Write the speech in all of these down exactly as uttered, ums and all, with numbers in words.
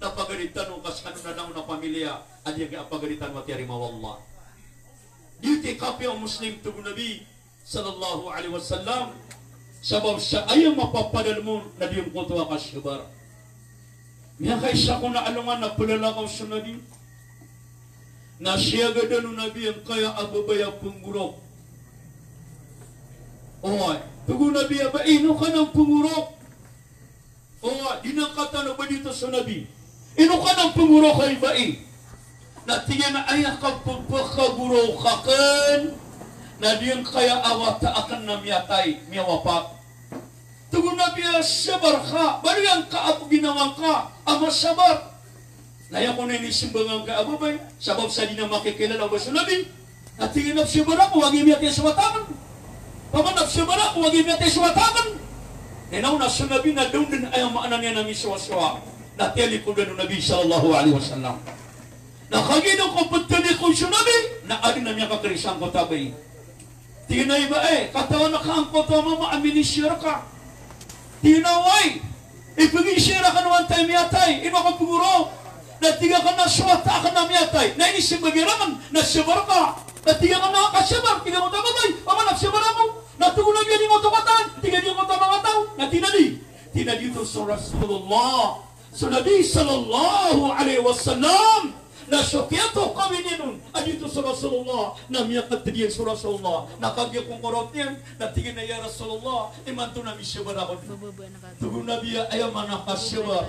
napagalitan ng kasano na lang na pamilya, adi ang apagalitan mati harimawallah. Dito kapi ang Muslim tugon Nabi sallallahu alaihi wasallam, sabab sa ayang mapapadal mo na diyong kutuwa ka sibar. Miya kay siya ko na alungan na pulalakaw sa Nabi, na siya gada ng Nabi ang kaya ababaya punggurok. Oy, tugon Nabi, aba ino ka ng pungurok. Oy, dinakata na ba dito sa Nabi? Ino ka ng pungurok kay bai? Na tingin na ayah ka pagpakaguro ka kan, na diyang kaya awata akan na miyatay, miyawapak. Tugon Nabi, sabar ka, bali ang kaap ginawang ka, ama sabar. Naya ko na inisimbangan ka ababay, sabab sa di na makikilala ba sa Nabi, at tingin na sabar ako, wag imiyatay sa wataman. Pamanap sabar ako, wag imiyatay sa wataman. Nenaw na sa Nabi na doon din ay ang maanan niya namin suwa-suwa, na teli ko doon Nabi sallallahu alaihi wasallam. Nakagino ko pagtani ko sa Nabi, na adin na niya kakarisang ko tabay. Tinay ba eh, katawan na kaang ko to mama, aminisira ka. Tinaway, ipagisira ka naman tayo miyatay, ino ka puguro, na tiga ka na suwata ka na miyatay, na inising magiraman, na sabar ka, na tiga ka na kasabar, tiga mo tababay, pamanap sabar ako, na tugon na biyan yung otomatan, tiga niyo ko mga tao, na tinali, tinali ito sa Rasulullah, sa Nabi sallallahu alaihi wasallam, na sukyato kami ninun, adito sa Rasulullah, na miyakat diyan sa Rasulullah, nakagya kong korot niyan, na tingin na ya Rasulullah, imanto na misyabar ako. Tugon na biya, ayaw manakasyabar.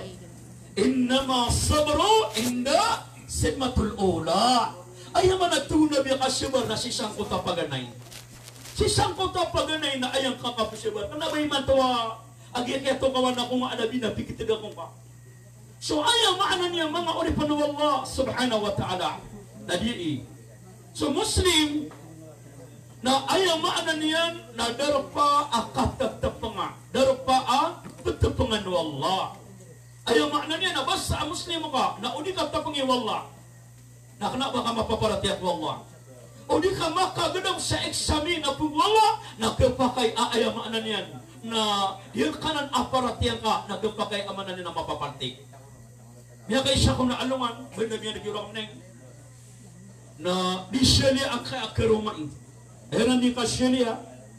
Innama sabro, inda, sidmatul ula. Ayaw man nagtugon na biya kasyabar na sisang kuta paganay. Sisang kuta paganay na ayang kakapasyabar. Kanabay man to, agya kaya to kawan ako nga anabi na pikitig akong ka. So ayaw maana niya mga oripan ng Allah subhanahu wa ta'ala na di'i. So Muslim na ayaw maana niyan na darpa akatagtapanga. Darpa a pagtapangan ng Allah. Ayaw maana niya na basta ang Muslim ka na uni ka tapangi wallah. Na kana ba ka mapaparati at wallah. Uni ka makagadaw sa eksamin na pong wallah na kapakay ayaw maana niyan na yung kanan aparatiyan ka na kapakay amanan niya na mapapartik. Miya kay siya kung naalungan, may na miya nag-iurang neng, na di siya liya ang kaya akarumain. Eran di ka siya liya,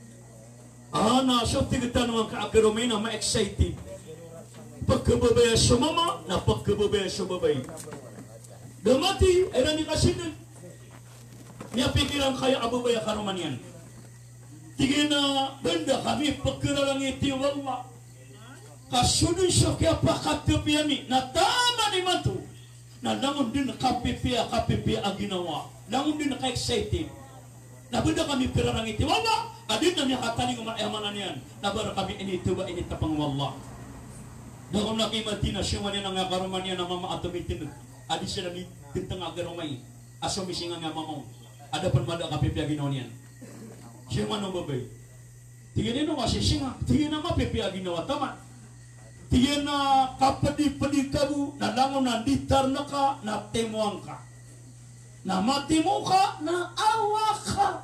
ah, na siya tigita naman ka akarumain na ma-excited. Pagkababaya sa mama, na pagkababaya sa babay. Damati, eran di ka siya liya, miya pikiran kaya ababaya karuman yan. Tigin na, banda kami, pagkaralang iti wallah. Kasunod siya kaya pakatapiyami na tama ni Manto na langon din kapipia kapipia ang ginawa, langon din naka-excited na benda kami pirarang iti wala adin na niya kataning umayamanan yan na bara kami inituba initapang wala na kung nakimati na siya wala nga karuman niya na mama atumitin adi siya na tintang agarumay asumising nga mamaw ada panmada kapipia ginawa niyan siya man ang babay tingin nino kasi siya tingin na mapipia ginawa tama. Tiyan na kapadi-padi kabu, na langon na ditar na ka, na temuang ka. Na matimu ka, na awa ka.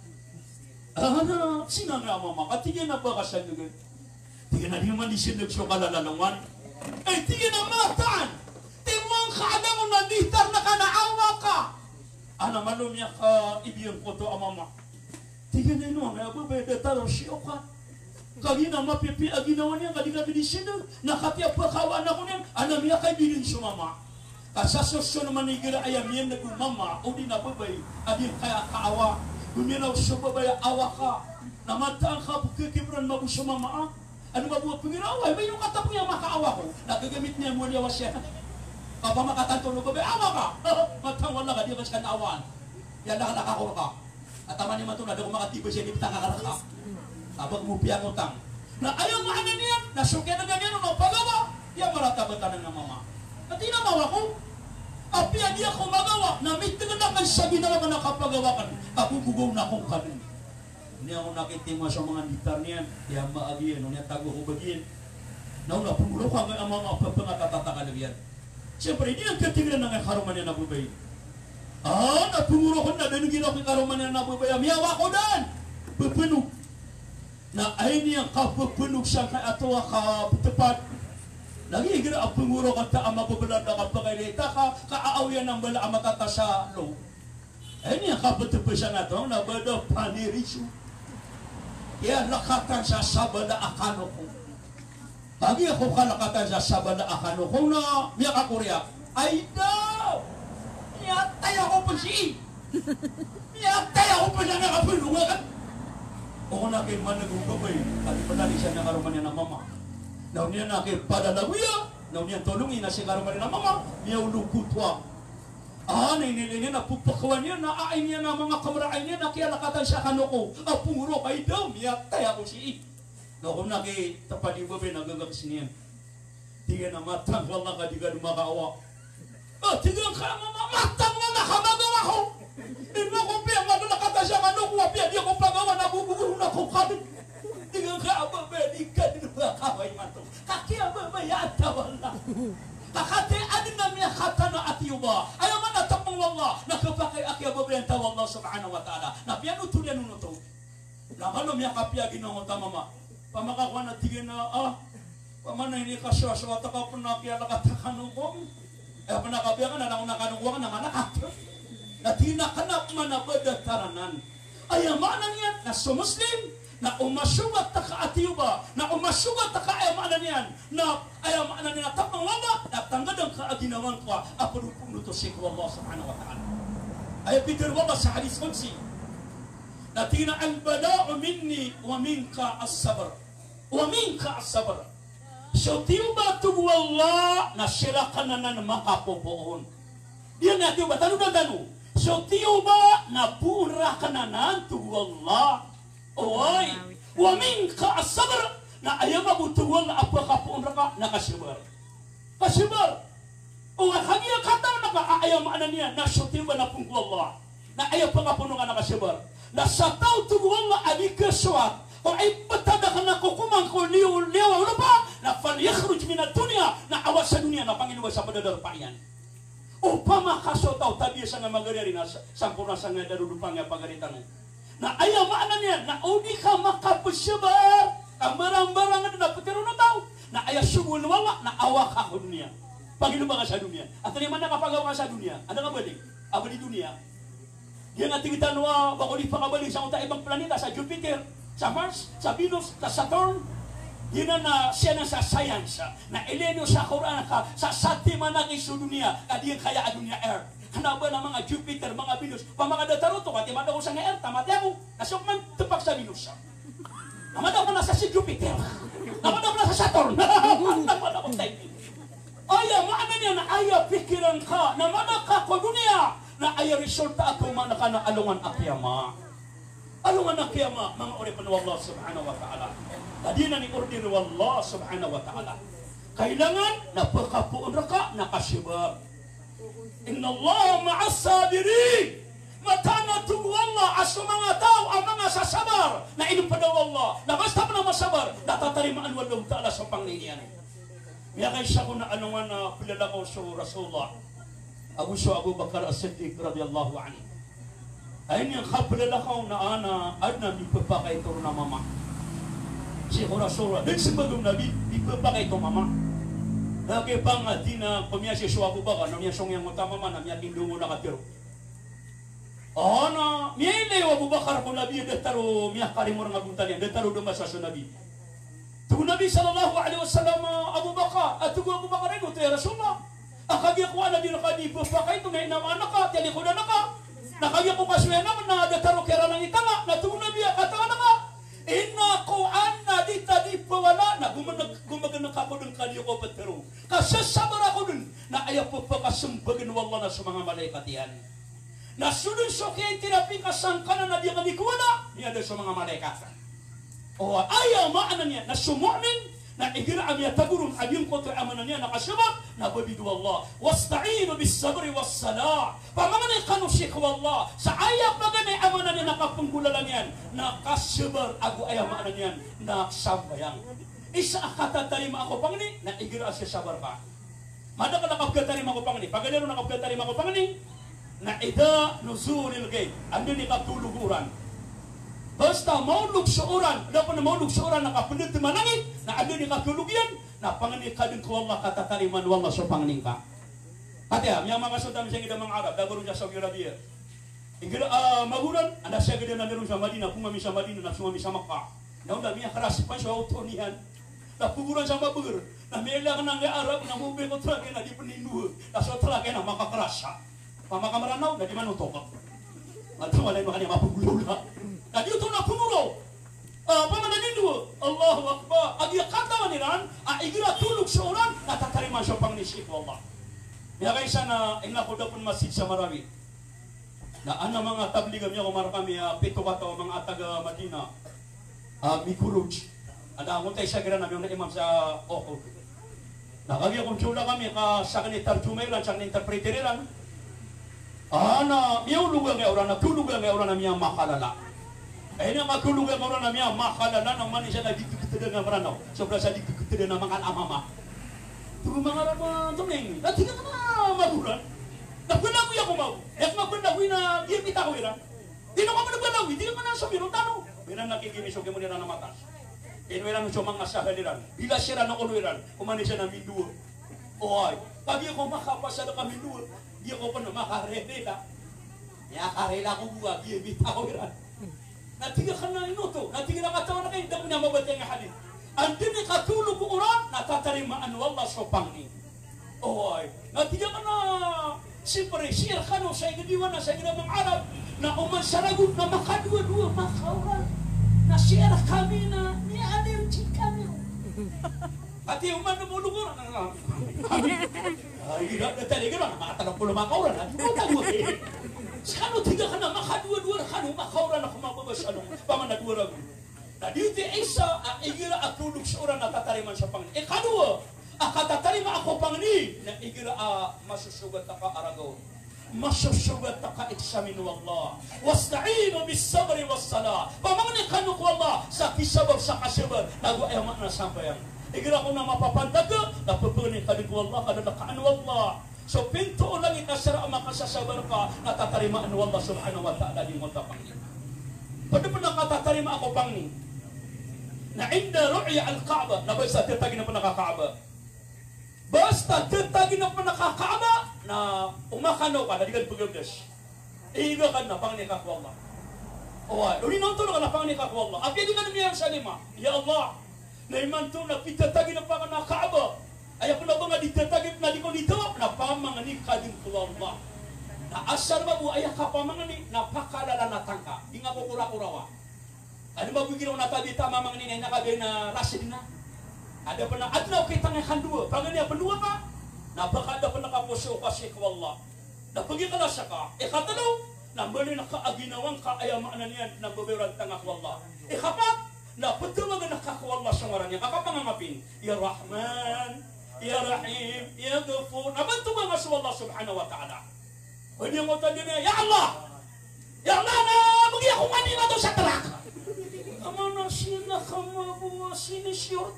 Ah, na, sinang nga mama ka, tiyan na ba ka sa nyo? Tiyan na di man isinag siya kalalalangan. Eh, tiyan na mataan. Temuang ka, langon na ditar na ka, na awa ka. Ana malum niya ka, ibiyang ko to, mama. Tiyan na ino, nga ba, betaro siya ka. Kagina mapipi aginawa niya kadina bidisino nakatiap pakawan ako niya anam niya kay bilin sumama kasasoso naman ni gira ayam yan nagumama o di nababay adin kaya kaawa guminaw subabay awa ka namataan ka kikibran mabusumama ano ba buwag pangirawa may yung katap niya makaawa ko nagagamit niya mo niya wasya kapag makatanto no babay awa ka matang wala ka di kas kanawaan yan lang nakakuro ka at tama niya matuna daw makatibay siya di pitang kakaraka abang mo piyang utang na ayaw maanan niya nasukya na ganyan no pagawa diya maratabatan ng mama at inamawa ko apya diya ko magawa na may tinanakan sabi na naman nakapagawakan ako gugaw na akong kanin niya ako nakitima sa mga gitar niyan diya maagyan niya tago ko bagyan na una pumulo ka ang mga papangatataka na biyan siyempre hindi ang katingnan ng karuman niya nabubay ah napumulo ko na dahil ginaw ko karuman niya nabubay miyawa ko dan pupunog na ay niyang kapupunog siya kay ato ka tepat lagi gira ang punguro kata ang mababalad na kita ka kaawyan ng bala amatata sa lo. Eh niya kabetepesan ato na bada panirisu. Ya lakatan sa sabada akano ko. Bagi ako kalakatan sa sabada akano ko na miya kakurya. Ay daw! Miyatay ako pa si Miyatay ako pa siya nakapulungan. O na kayo managugabay. At padali siya nakaroon niya ng mama. Naw niya na kayo padalaguya. Naw niya tulungin na siya karoon niya ng mama. Niya ulukutwa. Ah, nainili niya na pupakawan niya. Naain niya na mga kamarain niya. Nakialakatan siya kanoko. Apuro kayo daw. Miyatay ako si Naw kung na kayo tapadibabay nagagabs niya. Tiga na matang wala ka di ka dumakawa. Ah, tiga ka mama. Matang wala ka magawa ko. Ino ko piya magalakatan siya kanoko. Piya di ako pagawa. Nabubuguro na ko kabit. Tiga ka ababa. Di ka din makaway mato. Kaki ababa yata wala. Kakate adin na miya kata na atiyuba. Ayaw man natapang wala. Nakapakay aki ababa yung tawa Allah subhanahu wa ta'ala. Na piya nutulian nunuto. Nakalo miya kapya ginangon ta mama. Pamakakuha na tigin na ah. Pamanay ni kasya-sya. Taka po na kaya nakatakanong ko. Eh panakapya ka na lang nakanong ka naman nakato. Na tinakanap man na badataranan. Ayaw manan yan na sumuslim. Na umasugat ta ka atiyuba, na umasugat ta ka ayamanan yan, na ayamanan niya tapang wala, na tanggadang ka aginawan ko, apurupong nuto si Allah subhanahu wa ta'ala. Ay bitir wala sa hadis kunsi, na tina al-bala'u minni wa minka as-sabr, wa minka as-sabr. So tiyuba tugu Allah, na sila ka na na makapubuon. Diyan na tiyuba, tanong na tanong. So tiyuba, na pura ka na na tugu Allah. Oy, wa minka as-sabr, na ayaw mabutuwal na apakapuon raka na kasibar. Kasibar. O kanya kata na ka ayaw maanan niya na syutiba na pungku Allah. Na ayaw pangapuno ka na kasibar. Na sa tao tuguan na alikaswat. O ay batada ka na kukumang ko liw-liw ano pa? Na falyakhruj min ad-dunya, na awas sa dunia na Panginoon sa padadarpayan. O pamakaso tao tabi sa nga magari na sampurna sa nga darudupang nga pagaritan mo. Na ayaw maanan yan, na udi ka makapasyabar, ang barang-barang na napatiro na tao, na ayaw sugun wala, na awak ako dunia. Pagino ba ka sa dunia? At ano man nakapagawa ka sa dunia? Ano nga balik? Abali dunia. Yan nga tingitan wa, bako di pakabalik sa unta ibang planeta, sa Jupiter, sa Mars, sa Venus, sa Saturn. Yan na siya na sa science, na ilenyo sa Quran ka, sa sati man na iso dunia, kadiyan kaya a dunia Earth. Hanaba ng mga Jupiter, mga Venus, pamakadataroto, pati madaw ko sa nga Earth, mati ako, nasok man tupak sa Venus. Namadaw ko na sa si Jupiter, namadaw ko na sa Saturn, namadaw ko tayo. Ayaw, maana niya na ayaw pikiran ka, namadaw ka ko dunia, na ayaw resulta ako mana ka na alungan akyama. Alungan akyama, mga uripan wa Allah subhanahu wa ta'ala. Tadi na ni order wa Allah subhanahu wa ta'ala. Kailangan na pagkapuon ka, nakasibab. Inna Allah ma'as sabirin. Matana tugu Allah as mga tao ang mga sasabar na inumpadaw Allah. Na basta pa na masabar, natatarimaan walong ta'ala sa panglinian. Kaya kaysa ko na anungan na pilala ko sa Rasulullah. Abu Su Abu Bakar As-Siddiq radiyallahu anhu. Ayun yung kapilala ko na ana, adna ipapakay ito na mama. Si Rasulullah, din si bagong nabi, ipapakay ito mama. Lagi pang atina pamya si Abu Bakar, namya song yang utama man, namya tindungo na katiro. Ana, miya ile Abu Bakar ko nabi detaro miya karimor nga buntal yan, detaro do masa sa nabi. Tugu Nabi sallallahu alaihi wasallam Abu Bakar, at tugu Abu Bakar ito ya Rasulullah. Akagya ko na din nakadi ipapakay ito na inamana ka, tiyali ko na naka. Nakagya ko kaswena man na detaro kera ng itanga, na tugu Nabi kata na ka. Inna ko anna dita di pawala na gumaganag ako dun kanyo ko patero. Kasasabar ako dun na ayaw po pakasambagin wala na sa mga malaikat yan. Nasunod so kaya tinaping kasangkanan na di ka di kuwala niya sa mga malaikat. O ayaw maanan niya na sumu'min na igira niya tagurong abyong kontra amanan niya nakasabak na babidu Allah. Wasta'inu bis sabri was salah. Pamanganay kanusik wallah. Sa ayaw maganay amanan niya nakapunggulalan yan. Nakasabar ako ayaw maanan yan. Nakasabayang. Isa akatatarima ako pangani na igira siya sabar ka. Mada ka nakapgatarima ako pangani. Paganero nakapgatarima ako pangani na ida nuzulil gay. Ando ni katuluguran. Basta maulog sa oran, dapat na maulog sa oran, nakapunod na manangit, na ano ni katulog yan, na panganin ka din ko Allah katatariman wala sa panganin ka. Hati ya, yang makasuntan siya ngida mga Arab, dabarun siya Saudi Arabia. Ingkira, ah, maguran, anda siya gada na meron sa Madina, pumami sa Madina, na sumami sa Makkah. Naon da miya karas pa siya autonihan. Na puguran sa mabugur, na mela ka nang Arab, na mube ko trake na di penindu, na so trake na makakaras siya. Pamakamaraw, na di manutok. At wala mo kanya mapugulo na. Na di ito na pumuro. Ah, pamananindu, Allahu Akbar. Agi kata maniran, ah, igira tulog sa orang, natatariman siya pang nisip, Allah. Kaya kayo sana, ina ko daw pun masjid sa Marawi. Na ana mga tabligam niya kumara kami, uh, pito ka to, mga taga Madina. Uh, Mikuruj. Ada akong tayo sa gira namin na imam sa Oko. Nakagya kong tsula kami, ka sa kanitar tumayran, sa kanitar preteriran. Ana, miyaw lugar nga orang, natulugan nga orang na miyaw makalala. Kaya nga matulugan nga orang na miyaw makalala, nang manisya na dito kita nga maranaw. Sobra sa dito kita na mga amama. Tugu mga rama tumeng, na tiga ka na maguran. Nagpanawi ako mau. Ek magpanawi na iya kita ko ira. Di na ka man nagpanawi, di na ka na sa biro tano. Pira nakikimisog mo nila na matas. Inwera no sumang asahaliran. Bila sira na uluiran, kumani siya na minduo. Oy, pag ako makapasa na kami minduo, di ako pa na makarela. Ya karela ko buwa, iya kita ko ira. Na tiga ka na inuto, na tiga na katawa na kayo, dami na mabatay nga halin. Andini katulog ko orang, natatarimaan Allah sopang ni. Oy, natiga ka na, siyempre, siya ka no, sa igadiwan na sa iginamang Arab, na uman saragot na makadua-dua, makauran, na siya kami na, ni anil kami. At yung man namulugur, ay, hindi talaga na, makatanong po na makauran, at yung tago eh. Sano tiga ka na, makadua-dua, kano makauran ako mababas, ano, pamanadura ko. Na dito isa, ang igira at tulog sa oran na tatariman sa Panginoon. E kadua, ang katatarima ako Panginoon, na igira a masusugat na ka aragaw. Masusugat na ka eksaminu Allah. Wasta'inu bis sabri was sala. Pamangani kanu ko Allah, sa kisabar sa kasabar, nagu ay makna sampayang. Igira ko na mapapantag ka, napapagani ka din ko Allah, kada nakaanu Allah. So pinto lang ikasara ang makasasabar ka, natatarimaan Allah subhanahu wa ta'ala di mo ta Panginoon. Pwede pa nakatatarima ako Panginoon. Na inda ru'ya al-Kaaba, na basta tetagin na pa nakakaaba. Basta tetagin na pa nakakaaba, na umakano ka, na di ka pagabdas. Iiga ka na, Panginoon ka ko Allah. Oy, uli nang tulong ka na, Panginoon ka ko Allah. At hindi ka na niyan sa lima, Ya Allah, na iman to na pitatagin na pa ka nakakaaba. Ayaw ko na ba nga ditatagin na di ko dito, na pamangani ka din ko Allah. Na asal ba mo, ayaw ka pamangani, napakalala na tangka. Di nga ko kura-kurawa. Ano ba buginaw na tabi tama mga ninay nakagay na rasin na? Ada pa na adlaw kita nga handua. Pag niya pandua ka, napakada pa nakapuso kasi ko Allah. Napagi ka na siya ka. Ikatalaw, nambali na kaaginawang kaayamanan niyan ng babayran tanga ko Allah. Ikapat, napatuwag na nakakuha Allah sa ngaran niya. Kakapangangapin, Ya Rahman, Ya Rahim, Ya Ghafur. Nabantuwa nga sa Allah subhanahu wa ta'ala. Pwede mo tayo niya, Ya Allah! Ya Allah na, magi ako manila doon sa tarak. Ama na sila kamabuwa sinishort.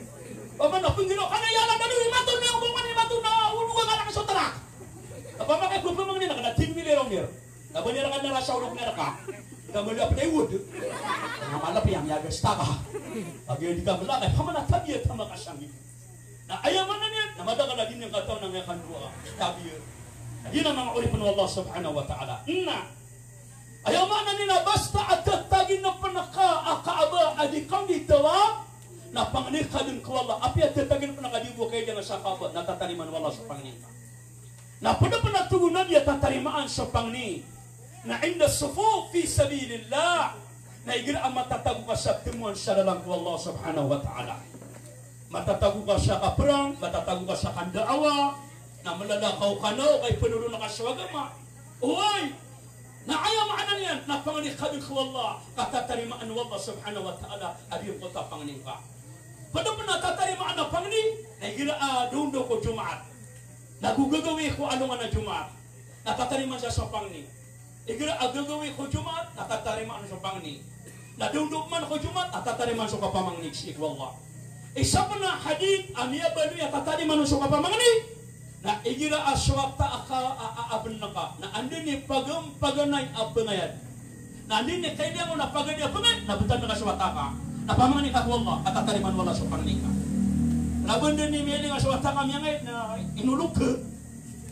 Ama na pinggiro ka na yalan na nung imatun niya kung manimatun na uluga ka na sa tarak. Apa makay problema nila kada tin milero niya. Nabanira ka na rasa ulog na ka. Kamala pa tayo wood. Kamala pa yang yaga staka. Pag hindi ka mala kay pamana tabiya tama ka siyang. Na ayaman na niya na madagal na din yung kataon ng yakan dua tabiya. Yun ang mga ulipan ng Allah subhanahu wa ta'ala. Na ayaman na nila basta at tatagin na panaka-akaaba adikaw ditawa na panganik ka din ko Allah. Api at tatagin na panakadibo kayo dyan sa kaaba na tatariman wala sa panginin ka. Na pada pa natugunan niya tatarimaan sa pangni na inda sufu fi sabilillah na igira ang matatago ka sa timuan sa dalang ko Allah subhanahu wa ta'ala. Matatago ka sa kaperang, matatago ka sa kandaawa, na malalakaw ka na kay penulo na kaswagama. Uy! Na ayaw maanan yan, na panganikabin ko Allah, katatarimaan Allah subhanahu wa ta'ala, abiyong ko ta panganin ka. Pada pa natatarimaan na pangni, na igira ah, dundo ko Jumaat. Nagugagawi ko ano nga na Jumaat, natatariman siya sa pangni. Igira agagawi ko Jumaat, natatariman siya sa pangni. Nadundog man ko Jumaat, natatariman siya kapamangni. Ikwallah. Isa pa na hadith, amiya ba niya tatariman siya kapamangni? Na igira aswata aka aaban na ka, na andin ni pagam paganay abangayan. Na andin ni kailangan mo na paganay abangay, nabutan na kaswata ka. Napamangni ka ko Allah, katatariman wala sa pangni ka. Laban din ni Meli nga sa wata kami ngay na inulog ka.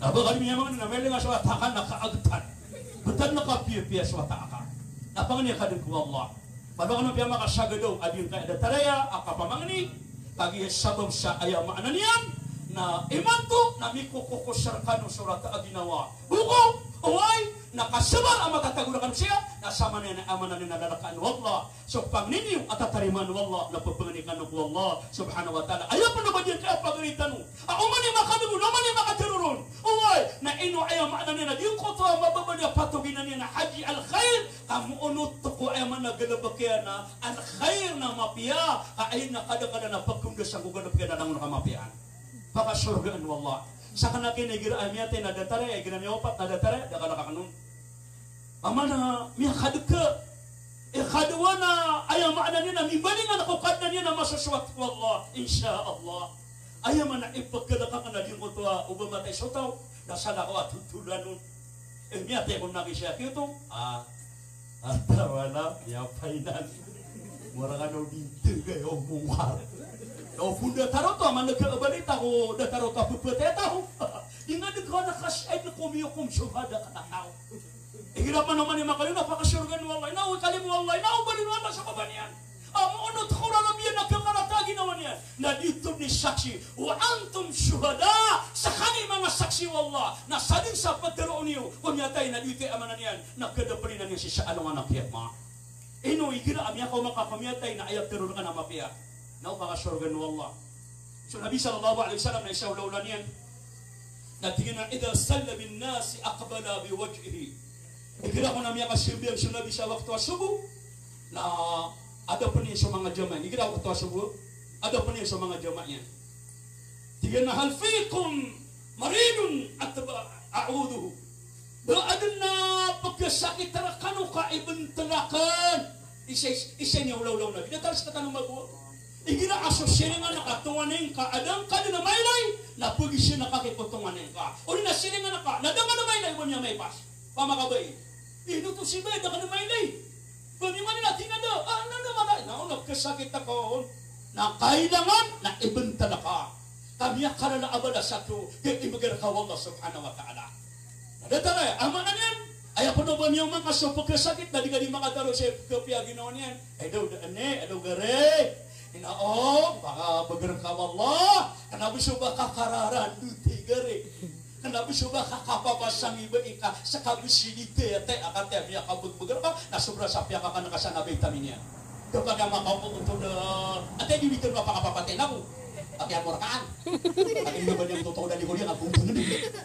Aba kali memang na mele nga swata ka nakaagtan. Betan nakapiya-piya swata ka. Napangan niya kadang ku Allah. Padahal ano piya makasagado adin ka ada taraya akapamangni kagi sabab sa aya maanan niyan na imanto na mikukukusar kanu surat aginawa. Buko Uway, nakasabar ang matatagurakan siya, nasama na yung amanan na nadalakaan wallah. So, pang ninyo at tatariman wallah, napapanganikan ng wallah, subhanahu wa ta'ala. Ayaw pa naman yan kaya pagalitan mo. Ako man yung makadugo, naman yung makatirurun. Uway, na ino ayaw maanan niya na di ko ito ang mababaliya patugin niya na haji al-khair. Kamu unot to ko ayaw man nagalabakya na al-khair na mapiya. Kaayin na kada-kada na pagkundas ang gugalabakya na lang nakamapiyaan. Pakasurgaan wallah. Sa kanakin ay gira amiyate na datare ay gira miyopat na datare da kada kakanun amana miya kadke e kadwa na aya maana ni na mibalingan ako kadna ni na masuswat wallah insyaallah aya mana ipagkada ka kana di ko to ubama tay sotaw da sala ko atutulanun e miyate ko nagisya kito ah atawala ya final mura ka no dinte gayo mungwar. O kung dataro to, man nagkaabalita ko, dataro to, puputeta ko. Inga nagka nakasay na kumiyokum syubada ka na tao. Ihirapan naman yung makayo, napakasyurgan walay. Nauwi kalim walay, naubalin wala sa kabanian. Ang unot ko na nabiyan, nagkakaratagi naman yan. Na dito ni saksi, wa antum syubada, sa kani mga saksi wallah, na sadin sa pagdaroon niyo, kung yatay na dito amanan yan, nagkadapalin na niya si sa anong anak yan, ma. Ino, igira, amya ko makakamiyatay na ayat teror ka na mapiya. Nau makasurgan wallah. So Nabi sallallahu alaihi wasallam na isaw laulan yan. Natingin na idha salla bin nasi aqbala biwajhihi. Ikira ko na miya kasilbihan sa Nabi sa waktu asubuh na ada pa niya sa mga jama. Ikira ko waktu asubuh ada pa niya sa mga jama niya. Tingin na hal fikum maridun at a'uduhu. Baadan na pagkasakit tarakano ka ibentalakan. Isa niya ulaw-ulaw na. Binatalas ka tanong magbuwa. Igina asosyerin nga nakatuwanin ka, adang ka na maylay, napagi siya nakakiputunganin ka. O rin nasirin nga naka, nadang ka na maylay, huwag niya may pas. Pamakabay. Ino to si Bay, da ka na maylay. Pamimanin natin na daw, ah, ano naman na, naunag kasakit ako, na kailangan na ibentala ka. Kamiyak ka na naabala sa to, kaya ibagar ka wallah subhanahu wa ta'ala. Nadatala, ama na yan. Ayaw ko na ba niyang mga kasupag kasakit, na di ka di makataro sa kapiyagin naman yan. Ay daw, ane, ay daw gare. Inaom, baka bagar ka wallah. Kenapa coba kakararan duti gare. Kenapa coba kakapapasang iba ika sa kabisilite ate akate biya kabut bagar ka na sobra sapya ka kana kasana vitaminnya. Kapag makaupo untuk de ate di bikin apa kapapaten ako. Ate amor kaan. Ate di ba yang totoo dali ko diyan abung tunod.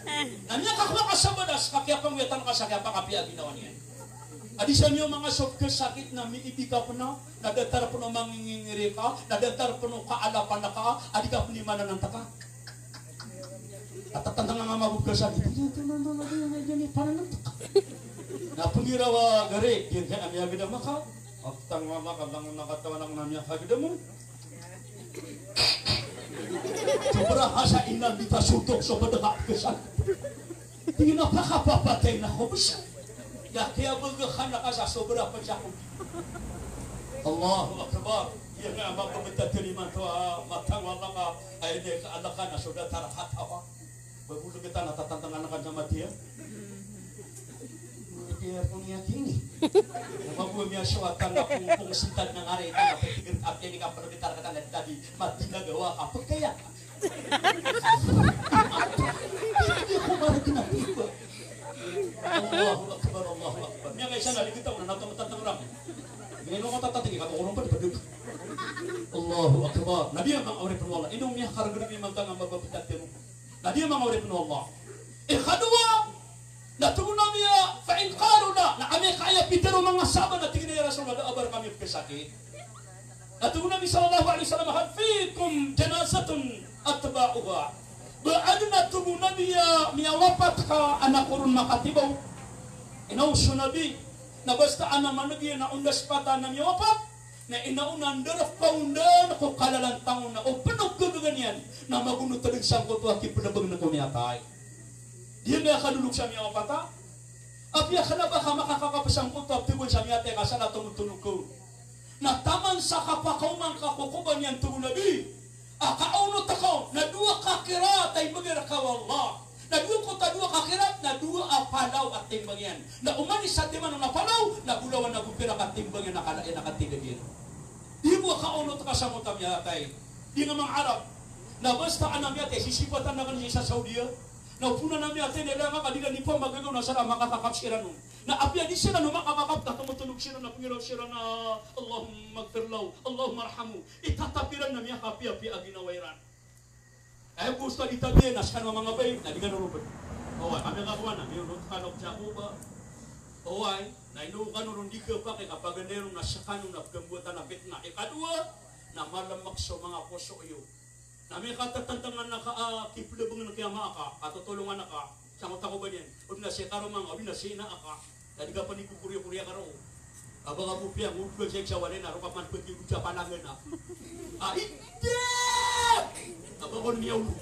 Nanya kakwa kasabadas kakya pangwetan ka sa kaya pakapya ginawa niya. Adi sa inyo mga sakit na miibika po na, nadatar po na mangingiri ka, nadatar po na kaalapan na ka, adi ka po ni manananta ka. At tatandang nga magkasakit, ito na na na na na panananta ka. Napangirawa gari, yan kaya amya gida maka, at tangwa maka lang nakatawa ng namya kagida mo. Sobra hasa inang dita sutok sa badaka kasakit. Tingin na pakapapatay na ko bisa. Ya kaya bagakhan na ka sa sobra pa siya kong Allahu Akbar. Yan nga mga kumitatiliman to matang wala ka ay hindi ka alaka na sudah tarahat hawa. Bagulog kita natatantangan na ka na matiya. Matiya kong yakini. Napagulog niya suwatan na kung sintad ng ari ka na petigir at yan ka pero ditar ka na tadi mati na gawa ka. Pagkaya ka. Hindi ko marating na tiba. Allahu Akbar, Allahu Akbar. Miya kayo sana, ligit ako na natamatan lang. Ngayon ko tatatingin, kakukulong pa, diba? Allahu Akbar. Nabi ang mga awri penuwala. Inong miya karagari miya mangka nga mababitat mo. Nabi ang mga awri penuwala. Ikadwa, natugon na miya, fa'in karo na, na kami kaya pitero mga saba na tingin na Rasul, nag-abar kami pesakit. Natugon na miya sallallahu alaihi wasallam, hafikum janazatun atba'uha. Baado na tubo na miya, miya wapat ka anak kurun makatibaw. Inauso nabi, na basta anaman nabi na undas pata na miya wapat, na inaunan daraf kaundan ko kalalang taon na, o panog gaganyan, na magunod talig sang ko to aki pinabag na kumiyatay. Diyan nga kadulog sa miya wapat ha? Apya ka na ba ka makakakapasang ko to, aptibon sa miya teka sa natumutunog ko. Na taman sa kapakaumang kakukuban yan tubo nabi, akaunot ako, na dua kakira tay magira ka wallah. Na dua ko ta dua mapalaw at timbangyan. Na umanis sa timan ng napalaw, nagulawan na bupira ka timbangyan na kalain na katigagyan. Di mo kaunot ka sa mutam yatay. Di nga mga Arab, na basta anam yate, sisipatan na kanina sa Saudi, na upuna namin yate, nila nga kanila ni po magagaw na sila makakakap sila nun. Na apya di sila no makakakap na tumutulog sila na pangiraw sila na Allahumma magfirlaw, Allahumma arhamu. Itatapiran na niya kapya-pya aginawairan. Eh gusto itabihin, naskan mga bayi, na di gano'n rupin. Oway, kami kakuha na, may unod kanok sa kuba. Oway, na inuukan nun di ka pa, kaya kapag ganero na sa kanong napagbutan na bitna. Ikadua, na malamak sa mga puso iyo. Na may katatantangan na ka, uh, kiplabangan na kaya mga ka, katutulungan na ka, sa mga tako ba niyan? O na siya karo mga, o na siya na ka, dadi ka pa ni kukurya-kurya ka ro. Aba nga bupya, ngupag siya sa walin, aro ka man pagkibig sa panangan na. Ah, hindi! Aba ko niya ulo.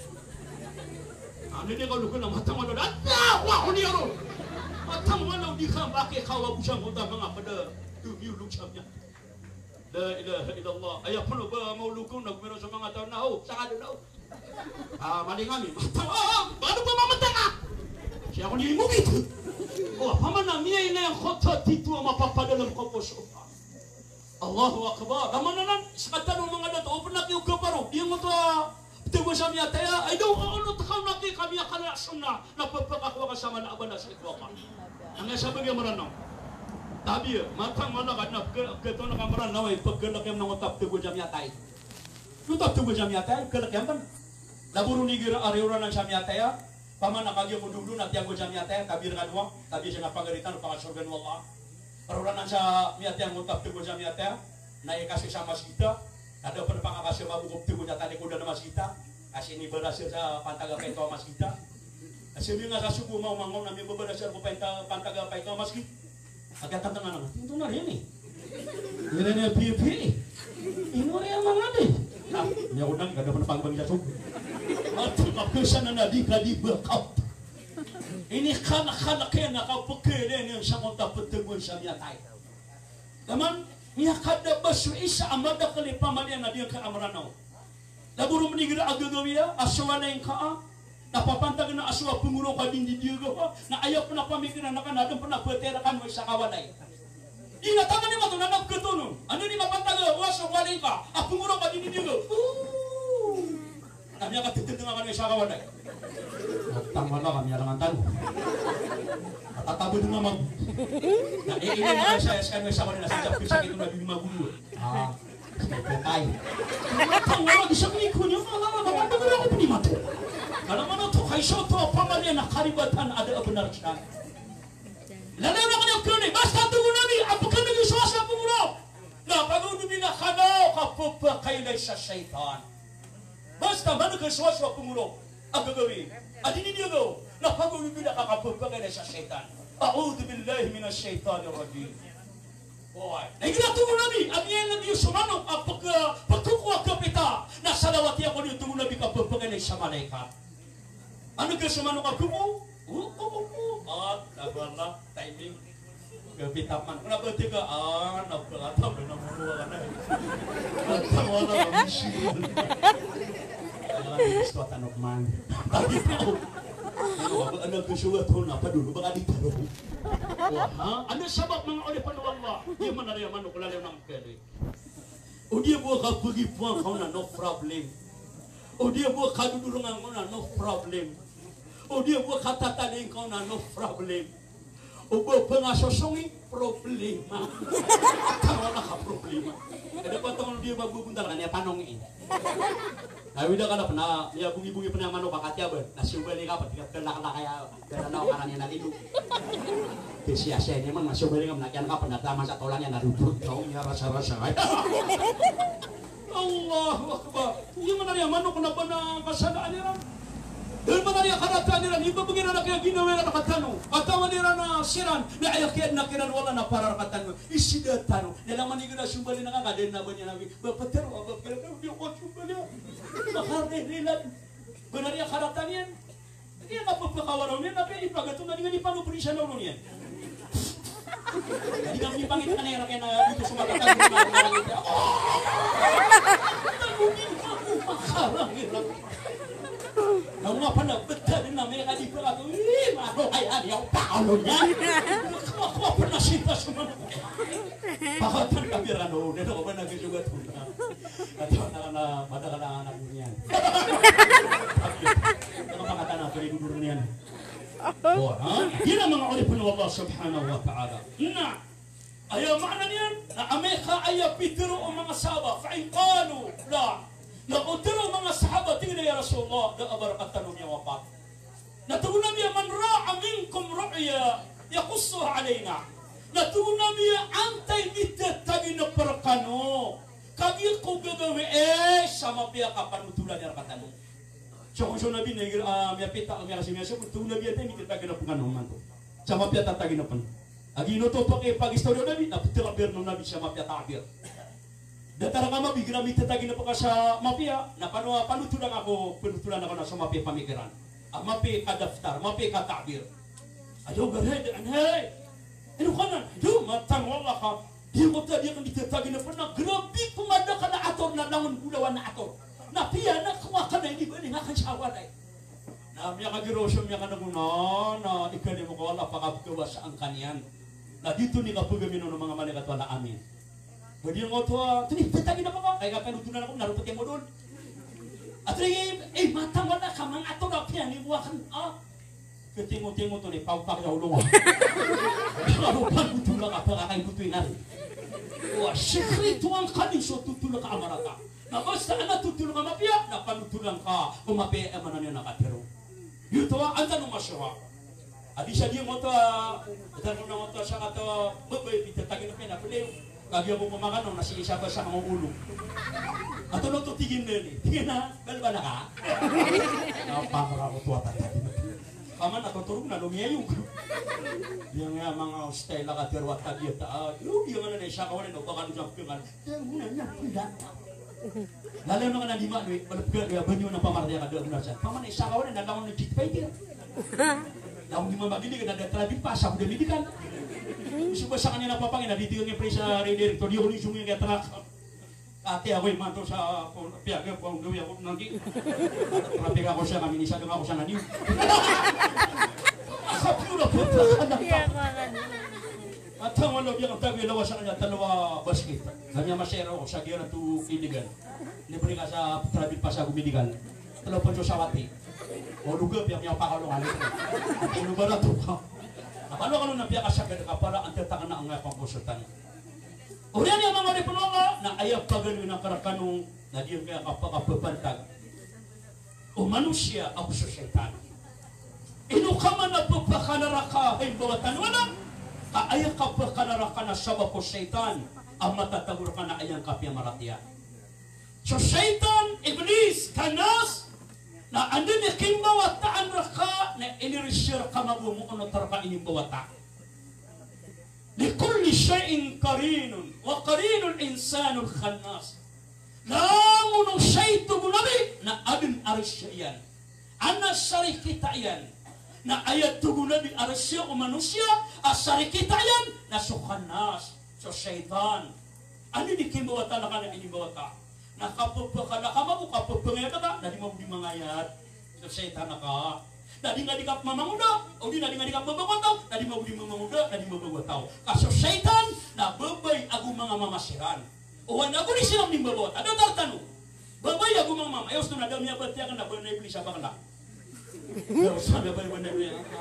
Ano niya ka luko na matang wala, ata! Wako niya ro! Matang wala, di ka bakit kawa ko siyang utang mga pada, tumiyulog siya niya. La ilaha illallah. Ayah pun ba mau lukong nagmero sa mga tao na ho, saka doon ho. Ah, mali kami. Ah, baru ba mamatay ka? Siya ako niya imugit. Oh, paman na miya ina yung khota dito ang mapapadalam ko po sa Allahu Akbar. Naman na nan, sa katanong mga dato, open na kayo kaparo. Yung ito, tiwa sa miya tayo, ay daw, ano takaw na kayo kami akala sunna, napapakakuha kasama na aba na sa ito ka. Ang sabi nga maranong. Tabi, matang mana kan nak ke tu nak amaran nawai peggelak yang nangotap tubuh jam yatai. Tu tak tubuh jam yatai, gelak yang pan. Laburu ni gira ariuran yang jam yatai ya. Paman nak kagi mudulu nak tiang jam yatai, kabir kadua, tabi jangan pagaritan upang surga Allah. Ariuran yang jam yatai yang ngotap tubuh jam yatai, naik kasih sama kita. Ada penumpang kasih mabuk tubuh yatai kuda nama kita. Kasih ni berhasil sa pantaga pento mas kita. Kasih ni ngasa subuh mau mangon nami berhasil ku penta pantaga pento mas kita. Agak tantangan naman. Ito na rin eh. Yan na pipi. Ino rin ang mga rin. Nah, niya ko nang ganda pa na pangbang jasog. At kapkusan na nadi-kadi bakap. Ini kana-kana kaya nakapukilin yung siyang tapatugon sa niya tayo. Naman, niya kada baso isa amada kalipamalian na diyan ka-amranaw. Laburo manigira agagawiya, aswa na yung kaa. Napapantag na aswa pumuro ka din di Diego na ayaw po na pamikiran na kanadang po na pwetera ka mo sa kawanay. Ina, tama ni mato na nagkatunon. Ano ni mapantag waso walay ka, at pumuro ka din di Diego. Kami ang katitid nga kami sa kawanay. Tama na kami alang ang tanong. Matatabo din nga mag... Naiingin na sa S M S ako nila sa Japil sa kito na bimagulo. Ah, kapitay. Tama na, isang liko niyo. Naman na ako pinimato. Alam mo na ito, kay Soto, pamalian na karibatan ada benar siya. Lalaw na kanyang kunin, basta tungo namin, ang pagkanagisuwas na pumuro. Na pag-unubi na kanaw, kapupakailay sa syaitan. Basta managisuwas na pumuro, ang gagawin. At inindiyo, na pag-unubi na kakapupakailay sa syaitan. A'udhu billahi minas syaitanir rajim. Boy, naiginatungo namin, ang yan lang yung sumanong, ang pagkukuha kapita, na salawati ako niyo tungo namin kapupakailay sa malaikat. Ano ka sumanong ako mo? Oo, oo, oo. At, nagwala, timing. Kapitaman. Nabati ka, ah, nagwalata, namunuwa ka na eh. Nagtawala, mamisyon. Alam, gusto at anokman. Tagi pa ako. Ano ka suwat ko na, padulo, baka di talo. Ha? Ano sabab mga ulit pa Allah? Di man na rin manok, lalaw ng pwede. O di mo ka pagipuan ka na, no problem. O di mo ka dudulungan ko na, no problem. O dia buat kata tadi kau na no problem. O buat pengasosongi problema. Tahu lah problema. Ada patong dia babu bentar kan ya panong ini. Nah udah kalau pernah ya bungi-bungi pernah mano bakatnya ber. Nasi ubali kapan tiga kena kena kayak karena orangnya nanti itu. Sia-sia ini memang nasi ubali menakian kapan datang masa tolangnya narubut kau ya rasa-rasa. Allahu Akbar. Yang mana dia mano kenapa na kasadaan ni dan mga niya karatan nila, iba bagi na kaya ginawa na nakatano. At tawa nila na siran, na ayakyan na kiran wala na para nakatano. Isidatano. Nalaman niyo na sumbali na nga, din na ba niya namin, bapatero, bapatero, hindi ako sumbali. Makarne nila. Benar niya karatan yan. Hindi nga papakawaraw niya, tapi ipagato na nga ni panupuri siya na ulo niya. Hindi kami pangit ka na yung kaya na dito sumakatan ng mga marangit. Oh! Tanungin ka mo, makarang nila. Nang mga panagpagka din na may kalipa ka ito, eh, ano kaya niya Paolo niya? Ako pernah cinta sama Pakatan kami rano, dito ko ba nagsugat ko na? At yun na na, madagal na anak niya. Ano pakatan na, pwede guru niyan. Oh, ha? Yan ang mga ulipin ng Allah subhanahu wa ta'ala. Na, ayaw makna niyan, na ameka ayaw pitiro o mga sahaba, fa'in qalu, la, na utiro mga sahaba, tingin na ya Rasulullah, da abarakatan niya wapat. Natugunan niya, man ra'a minkum ru'ya, yakussuha alayna. Natugunan niya, antay mitet tagi na parakano. Kagi ko gagawin, eh, sama piya kapanutulan niya katano. So kung siya nabi, may pita ang mga simya siya, kung nabi natin, hindi tagi na panganuman to. Sama piya tatagi na pan. Agino to pa kay pag-istoryo nabi, napitiraber nung nabi siya mapya takbir. Datara nga mabi, ginamit tatagi na pa ka sa mapya, na panutulan ako, panutulan ako na sa mapya pamikiran. Ang mapi ka daftar, mapi ka takbir. Ayaw gared, anay. Ano ka na? Ayaw, matangwala ka. Di mo tadi ang ditatagi na pa na grabe kumada ka na ator na langon bulawan na ator. Napiya na kuha ka na hindi ba nga kansawa na eh. Na miya ka girosyo, miya ka na muna na ikani mo ko wala pakabgawa sa ang kanyan. Na dito ni kapugamino ng mga malikat wala amin. Pwede nga ito, tinipitagi na pa ka. Kaya kapanutunan ako, narupati mo doon. At rin, eh, matang wala ka, mga ato na pinanibuakan, ah. Ketingo-tingo to ni, pagpakyaw lunga. Ano pa tutula ka, pagkakain tutuin natin. Wah, sekreto ang kanin, so tutula ka amarata. Na basta na tutula ka mapya, na panutulang ka, umapya ang manan yung nakatero. Yuto, ang tanong masyawa. Adi siya di mo to, tanong na mo to, siya ka to, babay, pitatagin na pinapiliw. Kagi ako kumakano, nasiisa ba sa mga ulo. At ano ito tigin na yun eh. Tigin na, balba na ka? Napamara ko ito at atagin na. Paman natutulog na, lumiya yung yung nga mga style ka terwat tagiyat. Yung yung nga na siya kawalan, o baka nung pingan. Yung nga na, pula. Lalo nga na lima, balapga, banyo na pamaraya ka doon na siya. Paman ay siya kawalan, nagawang ng cheat fighter. Lang di mamagili ka, nagtrabil pa, sa kudang lidikan. Gusto ba sa kanya napapangin, nadidigang yung pre sa redirector, di ako nisyung yung katrak. Ate ako'y manto sa piyaga ko, ang gawin ako nanti. Trapik ako siya, kami nisado nga ako sa naniw. Kapula po, trakanak ka. At ang wala biyang ang tagwi lawa sa kanya, talawa basket. Kanya masero ako, sa giyan na ito iligan. Libre ka sa trapik pa sa gumidigal. Talawa po sa wati. O lugap, yung yung pakalungan. At inuba na ito ka. Ano ka nung nabiya ka sa ka para ang tatangan na ang nga pangkusutan. Uriyan yung mga ripunonga na ayaw pagano'n na karakanong na diyan kaya kapagapapantag. O manusia ang sosyetan. Ino ka man na pagpakanaraka ay bawatan wala. Ayaw ka pagpakanaraka na sabak ko syetan ang matatagur ka na ayang kapya maratiya. So syetan, iblis, kanas, na ando ni king bawataan raka na inirisir ka magumuon o taraka ining bawata. Likulli shay'in karinun wa karinul insanul khannas. Lamunong siya'y tugunabi na adin arisya yan. Anas sarikita yan. Na ayat tugunabi arisya o manusia asarikita yan na so khannas, so syaitan. Ano ni king bawata na ka na ining bawata? Nakapagpaka na ka mo, kapagpangayat ka, na di mo di mangayat. So, syaitan na ka. Na di nga di ka mamanguda, o di na di nga di ka mabagwataw, na di mo di mamanguda, na di mabagwataw. Kaso syaitan, na babay ako mga mamasiran. O wala ko ni silang di mabawata. Ano tartano? Babay ako mga mama. Ayos na daw niya ba't yan na ba na iblis siya bakla? Ayos na ba na iblis siya?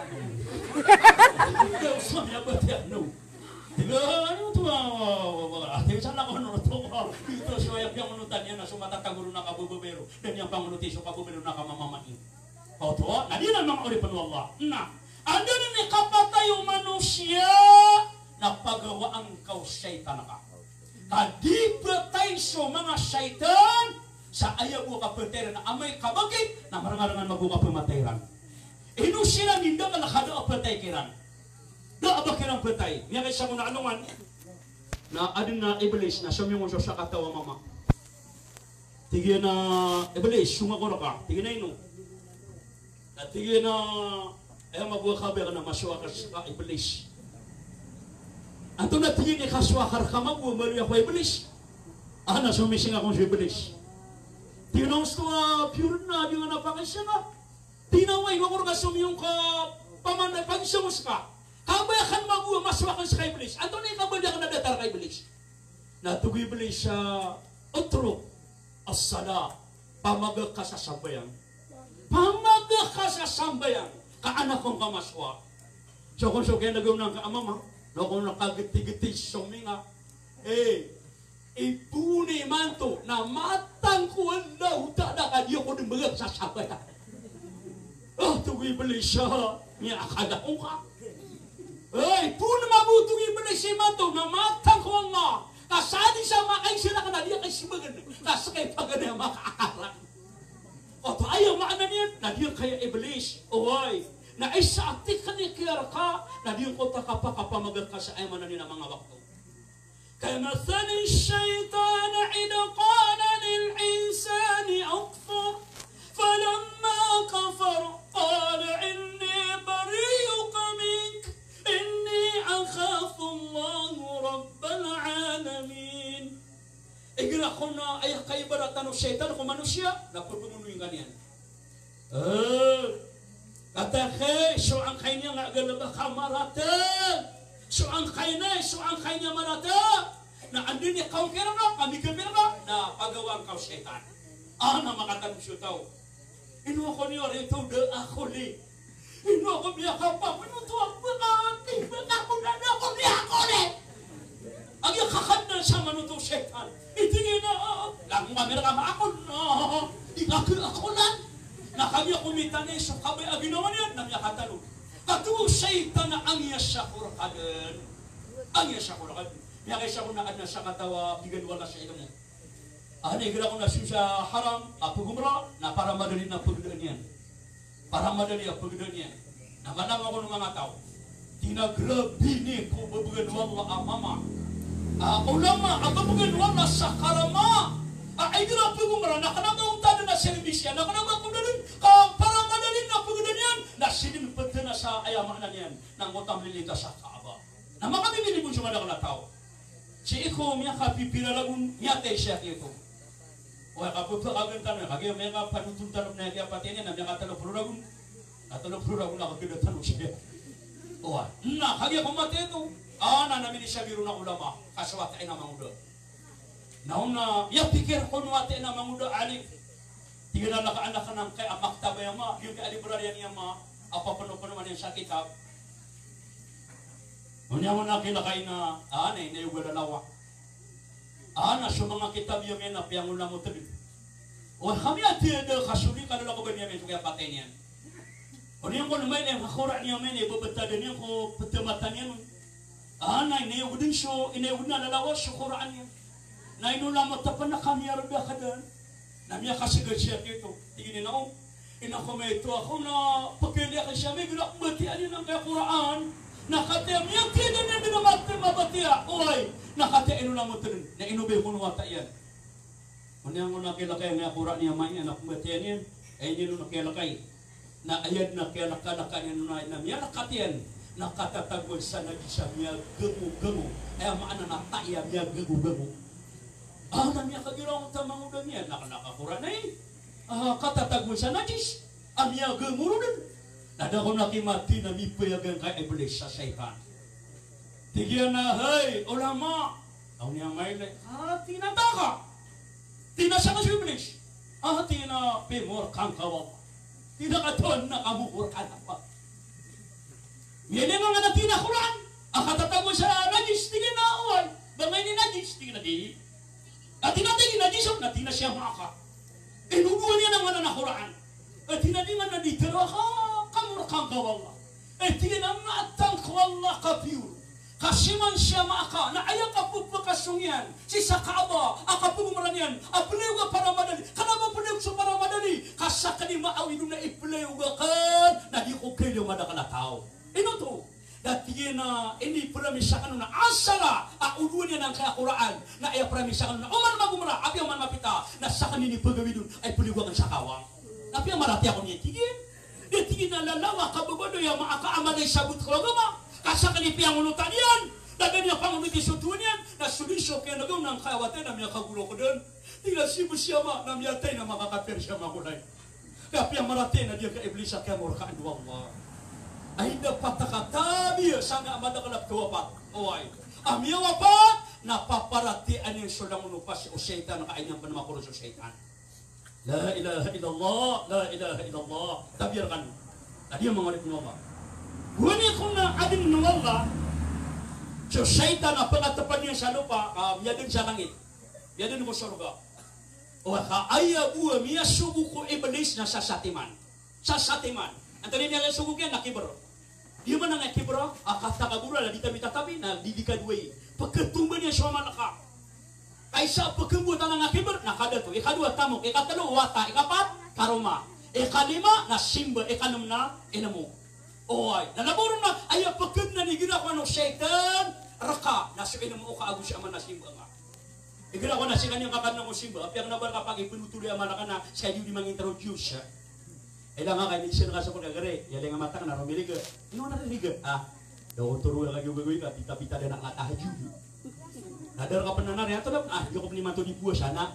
Ayos na ba yan? No. Diba, ano ito mga ate, saan ako ano ito? Dito siya yung manutan niya na sumatataguro na kabububero dan yung pangunutisyo kabubero na kamamamain. O ito, nandun ang mga uripan ng Allah. Na, ano na ni kapatay yung manusia na pagawa ang kau syaitan ka. Kadipatay so mga syaitan sa ayaw mo kapatay na amay kabagit na marangarangan mabuka pamatayran. Ino sila ninda ka nakada kapatay kiran. Da aba kirang patay. Niya kay siya mo na anungan na adin na iblis na sumyungon siya sa katawa mama. Tigyan na iblis, sumagoro ka. Tigyan na ino. At tigyan na ay mabuha ka ba na maswa ka sa iblis. Ato na tigyan ni kaswa ka ka mabuha maluya ko iblis. Ana sumising akong si iblis. Tigyan na gusto pure na di nga napakasya ka. Tinaway, makuro ka sumiyong ka pamanay pagsumus ka. Kabay kan mabuo maswakan sa iblis. Ato ni kabay ka na datar kay iblis. Natugi iblis sa utruk as-sala pamaga ka sa sambayang. Pamaga ka sa sambayang. Kaanak kong kamaswa. So kung so kaya nagawin ka amama, no kung nakagiti-giti suminga, eh, ipuni man to na matang ko ang lauta na kadiyo ko din mga sa sambayang. Ah, tugi iblis siya. Niya akala ko ka. Eh, puna mabutugi iblis siya man to na matang ko nga. Kasadi sa makay sila ka na diya kay simagan. Kasakay pa ganyan makaakaran. O to ayaw maana niyan. Na diya kaya iblis. Oy. Na isa atik ka ni kiyar ka. Na diya ko takapakapamagal ka sa ayman na niya mga wakto. Kaya mathali syaitan idqana lil-insani akfar. Falamma kafar. Qala inni bariyuka mink. Inni akhafu Allah Rabbal Alamin. Igira ko na ay kaibaratan ng syaitan kung manusia, napagumunuin ganyan. Eh, katake, so ang kanya nga galaba ka marata. So ang kanya, so ang kanya marata. Na andin ni kau kira nga, kami kira nga, na pagawang kau syaitan. Ah, na makatanong siya tao. Ino ako niyo, ito de ako li. Ino ako biya ka pa, minuto ako bakati, bakako na na ako biya ako li. Ang yung kakanda sa manuto syaitan. Itingin na, lang mamira ka maakon na, ikakil ako lang. Nakami ako mitani, so kabay aginawan yan, namya katalog. Katuwa syaitan na ang yasyakur ka din. Ang yasyakur ka din. Kaya kaysa ko naad na sa katawa, bigan wala sa ilong mo. Ah, naigila ko na siya haram, apagumra, na para madali na pagdaan yan. Para madali ang pagdaan yan. Nakalang ako ng mga tao. Tinagrabini ko babugan wala amama. Ah, ulama, ang babugan wala sa karama. Ah, ay gira pagumra, nakanamang tado na servisya, nakanamang pagdaan, para madali na pagdaan yan. Nasilin pagdaan na sa ayamaan na yan, nang utang lilita sa kaaba. Na makabibili mo siya mga tao. Si iko miya kapipila lagun miya te siya ito. O kaputo kagan tanong kagaya may ka panutun tanong na kaya pati niya na miya katalo puro lagun. Katalo puro lagun ako kaya tanong siya. O na kagaya kumate ito. Ah na namin siya biro na ulama kaswat ay na mangudo. Naon na ya pikir ko nuwate na mangudo ali. Tingnan na ka anak nang kay amaktaba yama yung kay librarya niya ma apa pano-pano man yung sa kitab. Unya mo na kinakain na, ah, na yung galalawa. Ah, na sa mga kitab yung yan, napiyang ulang mo tabi. O kami at tiyada, kasuli ka nila ko ba niya, may kaya patay niyan. O niyan ko naman, yung kakura niya, may ibabata din niya ko, patamatan niya. Ah, na inayog din siya, inayog na lalawa, sukuraan niya. Na inulang matapan na kami, arabya ka din. Na miya kasigad siya dito. Tingin na ako, inakomento ako na pagkili ka siya, may gulak batian niya ng kaya kuraan. Nakatiyam yung kida niya binamati mabatiya. Uy, nakatiyam ino lang mo ito rin. Na inubay mo nuwata yan. Kanya mo nakilakay nga kura niya may anak batiyan yan. Ay nyo nakilakay. Na ayad nakilaka-laka niya nunay na miya nakatiyan. Nakatatagol sa nagisa miya gamu-gamu. Ay maana nataya miya gamu-gamu. Ah, na miya kagirang tamang udan yan. Nakalakakura na eh. Ah, katatagol sa najis. Ah, miya gamu rin. Nada ko nakimati na mipayagan kay iblis sa syaitan. Tigyan na, hey, ulama. Ang niya may like, ah, tinataka. Tinasa ka sa iblis. Ah, tina, pimor kang kawak. Tinakaton na kamukor ka na pa. Yan nga nga na tinakuran. Ang katatago sa najis, tigyan na, uway. Bangay ni najis, tigyan na di. At tinatigin najis, na tina siya maka. Inuguan niya naman na nakuraan. At tinadingan na di, pero ka, kamur kang kawala. Eh, tingnan matang kawala kapiur. Kasiman siya maka, na ayaw kapupakasong yan. Si sa kaaba, akapumaran yan. Aplew ka para madali. Kanaba plew sa para madali. Kasaka ni maawin na iplew ka kan. Na di ko kayo madaka na tao. Ino to. Dati na, ini pramisa ka na asala. Auluan niya ng kakuraan. Na ayaw pramisa ka na, uman magumara, api uman mapita. Na sa kanini pagawidun, ay plew ka sa kawang. Tapi ang marati ako niya tigin. Dia tingin na lalawa kababado yung maakaamanay sabot ko agama. Kasa kanipiyang unutan yan. Dagan niya pang unutin sutuan yan. Nasulisyo kaya nagaw ng kawatay na miya kagulo ko doon. Tingnan si Musyama na miyatay na makakaper siya makulay. Kaya piyang marati na dia ka iblisa kaya murkaan Allah. ay napatakatabir sana madakalap kawapat. Oy. Amya wapat napaparatian yung sulang unupas o syaitan na kainyang panamakuro sa syaitan. La ilaha illallah, la ilaha illallah. Tabir kan. Tadi yang mengarik nama. Guni kung na adin nawala, so syaitan na pangatapan niya sa lupa, um, yadin sa langit. Yadin mo sa lugar. O kaaya buwa miya sugo ko iblis na sasatiman. Sasatiman. Ang tanin niya sugo kaya nakibro. Di man na nakibro, akatakabura na dita-bita-tabi na didikadway. Pagkatumba niya sa malaka. Kaysa pagkambutan ng akibar, nakada to. Ikadua tamok, ikatalo wata, ikapat karoma. Ikalima na simba, ikanam na inamo. Oy, nalaburo na ay pagkam na nigira ko ng syaitan, raka na sa inamo ka agus aman na simba nga. Igira ko na si kanyang kakad ng simba, apyang nabar kapag ipinutuloy aman ka na sa di mang-introduce. Ila nga kay nixon ka sa pagkagare, yali nga matang na rumiliga. Ino na rumiliga? Ah, daw turo na kayo gagawin ka, pita-pita na nakatahajud. Nadar ka pananar ya tulap ah yo ko ni manto di puasa na.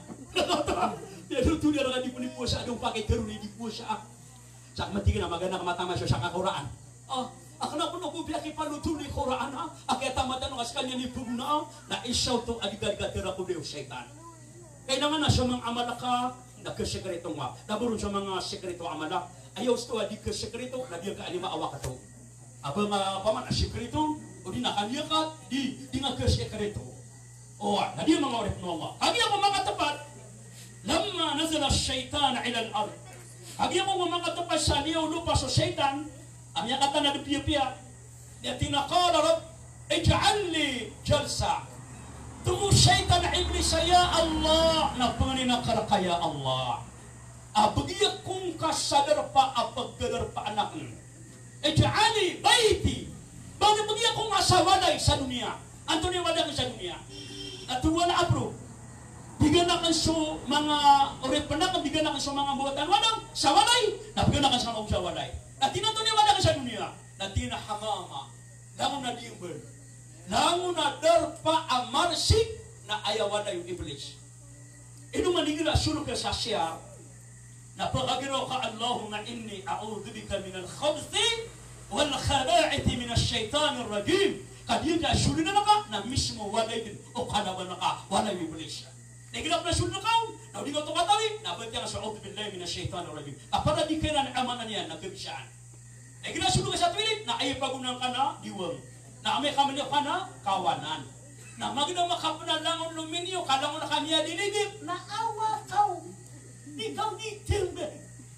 Ya tu dia orang di puasa adong pakai teruni di puasa. Sak mati na magana ka matama sa Quran. Ah akna ko no biya ki palutu ni Quran ah akya tamatan ng askanya ni pugna na isaw to adigal tera ko de syaitan. Kay naman na sa mga amala ka na kesekreto nga. Naburon sa mga sekreto amala. Ayaw sto adi kesekreto na biya ka anima awak to. Aba nga paman sekreto o di nakaliya ka di di nga kesekreto. Oh, hadi mga orif ng Allah. Hagi ako mga tapat, lamma nazala syaitan ila al-ard. Hagi ako mga tapat sa niyaw lupa sa syaitan, ang yakata na dupiya-piya, niya tinakala Rab, ij'al li jalsa. Tumu syaitan iblis ya Allah, na panganinakar kaya Allah. Abagiyak kong kasadar pa, apagkadar pa anak. Ij'al li baiti. Bagi bagiyak kong asawalay sa dunia. Antonio wala sa dunia. At wala apro. Biganakan so mga oret panakan biganakan so mga buhatan walang sa walay. Nabiganakan sa mga sa walay. At tinato ni wala ka sa dunia. Na tinahamama. Langon na diimber. Langon na darpa amarsik na ayawan na yung iblis. Ino manigila sulok sa siya na pagagiro ka Allahumma inni a'udhu bika minal khabthi wal khaba'iti minash shaitanir rajim. Kadiyan ka sulina na ka na mismo walay din o kanaban na ka walay iblis. Nagilap na sulina ka na di ka ito katawi nabatya ka sa a'udhu billahi minash shaitanir rajim. Apara di kaya na amanan niya nagkabisaan. Nagilap sulina ka sa tuwilit na ay pagunang ka na diwang. Na may kamilyo ka na kawanan. Na magna makapanalangon luminyo kalangon na kanya diligip na awa kau. Di kau di tilbe.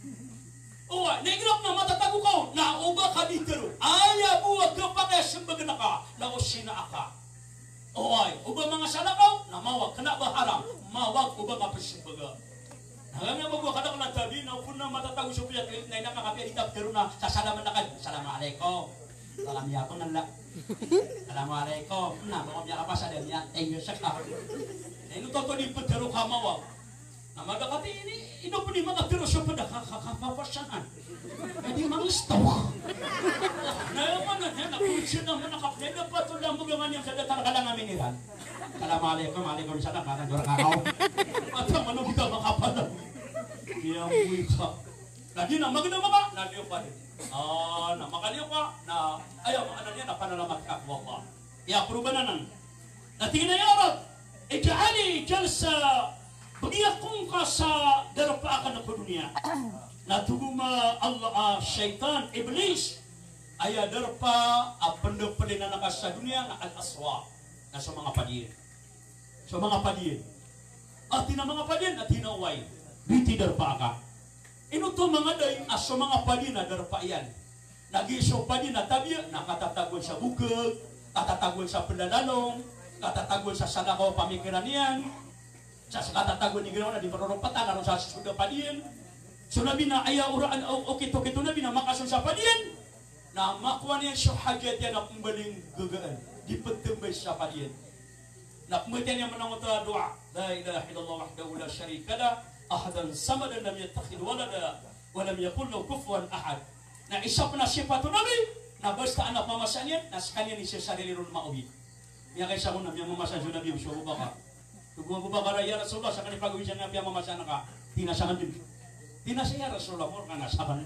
Oh, negro na matatago ko na uba ka dito. Aya buwag ka pa kaya simbagan ka na usina aka. Oh, ay, uba mga salakaw na mawag ka na ba haram? Mawag uba ka pa simbaga. Hanggang nga magwa ka na tabi na upun na matatago sa piyat na nakakapya itap pero na sasalaman na kayo. Assalamualaikum. Salam ya ko nala. Assalamualaikum. Na mo ka pa sa danya. Thank you sa ka. Ino to to di pero ka mawag. Na magkakati ini, ino po ni mga pirosyo pa na kakapapasyahan. Hindi mga stok. Na naman na yan, nakulisyo naman nakapneda pa ito lang mga niyang sada talaga lang namin iran. Assalamualaikum, alaikum salam, kakadura kakaw. At ang ano kita makapalang. Kaya buwi ka. Lagi na maganda mga, laliw pa rin. Ah, na makaliw ka, na ayaw, ano niya, na panalamat ka, wala. Iya, perubahan na nan. Natingin na yarot, ija'ali jalsa Bagiyak kong ka sa darapaakan ng dunia. Natuguma Allah, uh, syaitan, iblis. Ay darpa, uh, pendapalin na naka sa dunia na al-aswa. Na sa mga padiin. Sa mga padiin. At na mga padiin at hinaway. Biti darpa ka. Ino to mga day, as sa mga padiin na darpa yan. Nag-iso padiin na tabi, nakatatagon sa bukag, katatagon sa pendalalong, katatagon sa salakaw pamikiran yan. Sa katatagon ni ginawa na di marorupatan naroon sa suda padiyan. So nabi na ayaw uraan o kito-kito nabi na makasun sa padiyan. Na makuha niya sa hajat yan na kumbaling gagaan. Di pagtambay sa padiyan. Na kumbaling niya manangot na doa. La ilaha illallah wahdahu la syarika lah. Ahadan samadan lam yattakhid walada. Walam yakul lahu kufuwan ahad. Na isa pa na sipato nabi. Na basta anak mamasan yan. Na sekalian ni siya sarili ron mauwi. Yan kaysa mo na yung mamasan siya nabi. Usuwa ko baka. Tugma ko ba para ya Rasulullah sa kanil pagawin siya nga piya mamasan ka, tinasahan din. Tinasaya Rasulullah mo ka nasahan.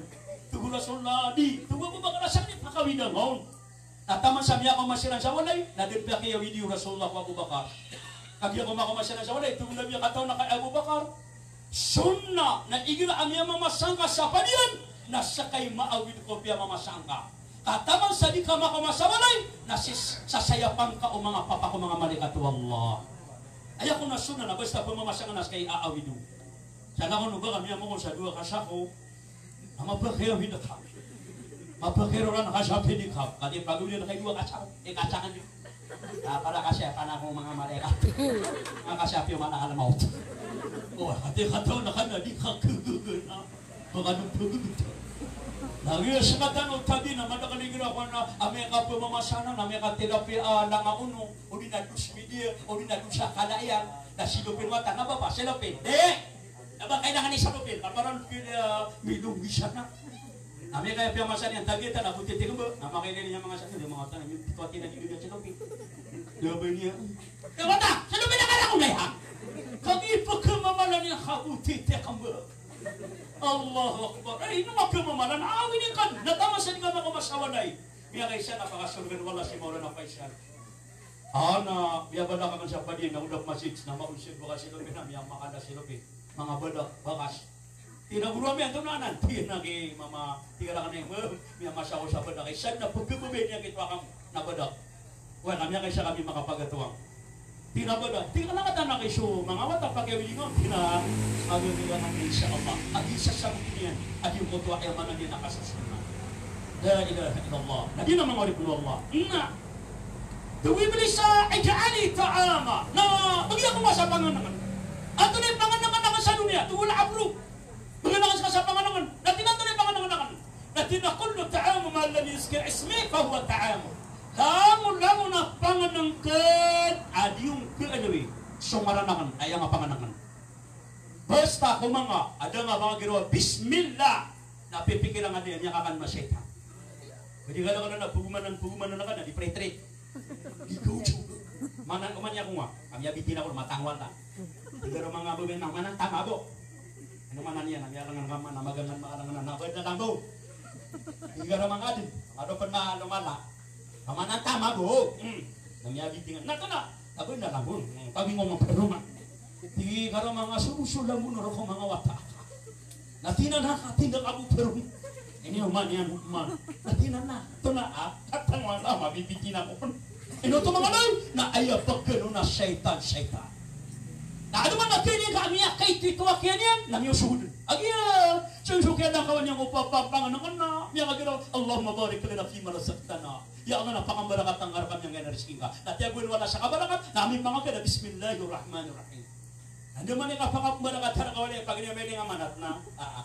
tugu Rasulullah di tugu Abu Bakar asal ni pakawidan ngaon. Na taman sa miya ko masiran sa walay, na din pa kaya video Rasulullah ko Abu Bakar. Kagya ko mako masiran sa walay, tugu na miya kataw na kay Abu Bakar. Sunna na igira amya mamasangka sa padiyan, na sakay maawid ko piya mamasangka. Kataman sa di ka mako masawalay, na sasayapan ka o mga papa ko mga malaikat wallah. Aya ko na sunna na basta pamamasangka nas kay aawidu. Sana ko nuba kami mo sa dua kasako. Ama bakaya hinda ka. Mapakero ran kasapi di ka. Kadi paguli na kay dua kasako. E kasakan di. Ah para kasapan ako mga malaikat. Mga kasapi man ang maut. Oh, hati kataw na kana di ka kuguguna. Baka nung puguguto. Lagi sa katano tadi na madakaligira ko na ame ka pamamasana na ame ka terapi lang uno. O di na dus media, o di na dus sa kalayan. Na silupin wata nga ba ba? Silupin. De! Aba kailangan ni salupin, kaparan pila milong bisa na. Kami kaya piyamasan yang tagi ta na buti tingbo, na makilala niya mga sana, mga tan yung tuwati na dito sa salupin. Laban niya. Eh wata, salupin na kala ko na ha. Kami pagkamamalan niya kabuti tekambo. Allahu Akbar. Eh ino magkamamalan, awin ni kan. Natama sa di ka makamasawalay. Miya kay siya napakasulgan wala si Maulana Faisal. Ana, biya bala ka man sa padi na udak masjid na maulsid baka silupin na miya makada silupin. Mga badak bakas tinaguro mi anto nanan tinagi mama tigala kanay mo mi masaw sa badak ay sad na pagkububi niya kitwa kam na badak wa kami kay sa kami makapagatuwang tinabadak tigala ka tanan kay so mga wata pakiwilingon tina sabi nila ng insyaallah at isa sa niyan at yung kutwa ay manan niya nakasasuna la ilaha illallah nabi na mga ribul Allah na tuwi bili sa ij'ali ta'ama na bagi ako masapangan naman. Ato na yung panganangan sa dunia, ito wala abro. Panganangan sa panganangan, natin ato na yung panganangan. Natin na kullo ta'amu malam yuskir ismi, fahuwa ta'amu. Lamo-lamo na panganangkan, adi yung kaalawi, sumaranangan, ay ang panganangan. Basta kung mga, ada nga mga ginawa, Bismillah, napipikiran nga niya, niya kakan masyeta. Jadi ka na na, puguman-puguman na ka na, di pre-trade. Ikaw, manan ko man niya kung nga, kami abitin ako, matangwal na. Tigaro mga bumin ng manang tamabo. Ano manan yan? Ang yarangan kaman na magangan maalangan na nabad na tambo. Tigaro mga adin. Ano pa na lumala? Kamanang tamabo. Nangyagi tingan. Nato na. Nabad na tambo. Kami mo maparuma. Tigaro mga sumusulang mo naro ko mga wata. Natinan na katindag ako perum. Ini uman yan uman. Natinan na. Ito na ah. Katangwan na mabibitin ako. Ino to mga lang. Na ayapag gano'n na syaitan-syaitan. Nah, ada mana kini kami kay tito kanya nam yusud. Agiya, susukan lang kawan yang upapapangan ng na. Miya kagiro, Allahumma barik lana fi ma razaqtana. Ya Allah na pangambarakat ang arakam yang gana rezeki ka. Natiagun wala sa kabarakat, namin mga kada bismillahirrahmanirrahim. Ando man ka pangambarakat sa kawali pag niya may amanat na. Ah.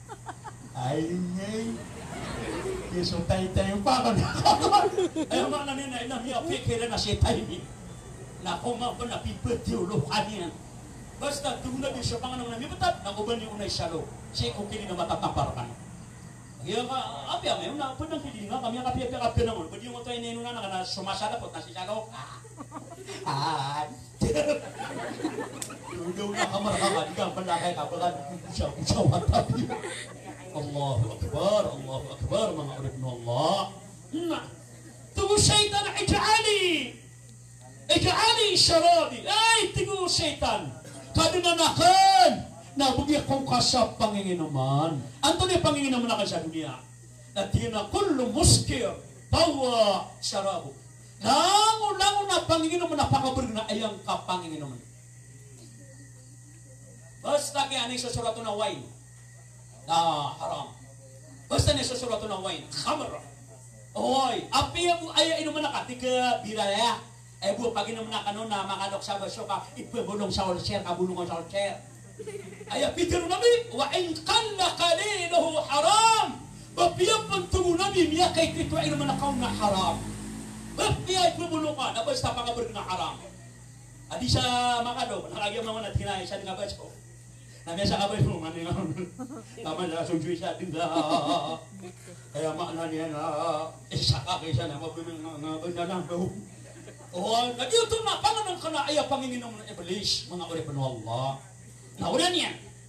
Ay ngay. Yeso tay tay pa ka. Ay man na nina ina miya pikir na si tay ni. Na kuma pa na pipetiw lo kanian. Basta tunggu di sa panganang nami betat na uban yung unay salo. Siya kung kini na matataparkan. Kaya ka, api ang na pwedeng hindi nga kami kapi-api naman. Pwede yung ito ay nino na na sumasada po na si salo. Ah, daw na kamar ka ka, di ka palakay ka, baka usaw-usaw at tabi. Allahu Akbar, Allahu Akbar, mga ulit mo Allah. Na, tungo syaitan ij'ali. Ij'ali syarabi. Ay, tungo syaitan. Kadinanakan na bugya kong kasap panginginuman. Anto ni panginginuman na sa dunia. Natina kullu muskir tawa syarabu. Lango-lango na panginginuman na pakaburg na ayang ka panginginuman. Basta kaya aning sa surato na wine na haram. Basta ni sa surato na wine khamr. Oy, api ay inuman na ka tiga biraya. Eh buo pag inom na kanon na makadok sa baso ka, ipabulong sa ulcer, kabulong sa ulcer. Ay pitir nabi, wa in qalla qaliluhu haram. Bapiyang pagtungo nabi, miya kay kito ay naman nakaw na haram. Bapiyang ipabulong ka, na basta pangabulong na haram. Adi sa makadok, nakagyan naman at hinay sa nga baso. Namya sa kabay mo, mani nga. Tama na, sumsuy sa atin da. Kaya makna niya na, isa ka kaysa na, mabulong nga banda lang daw. Oh, nagiyuto na panganan ka na ay panginginom ng iblis, mga uri pa Allah. Naulan yan.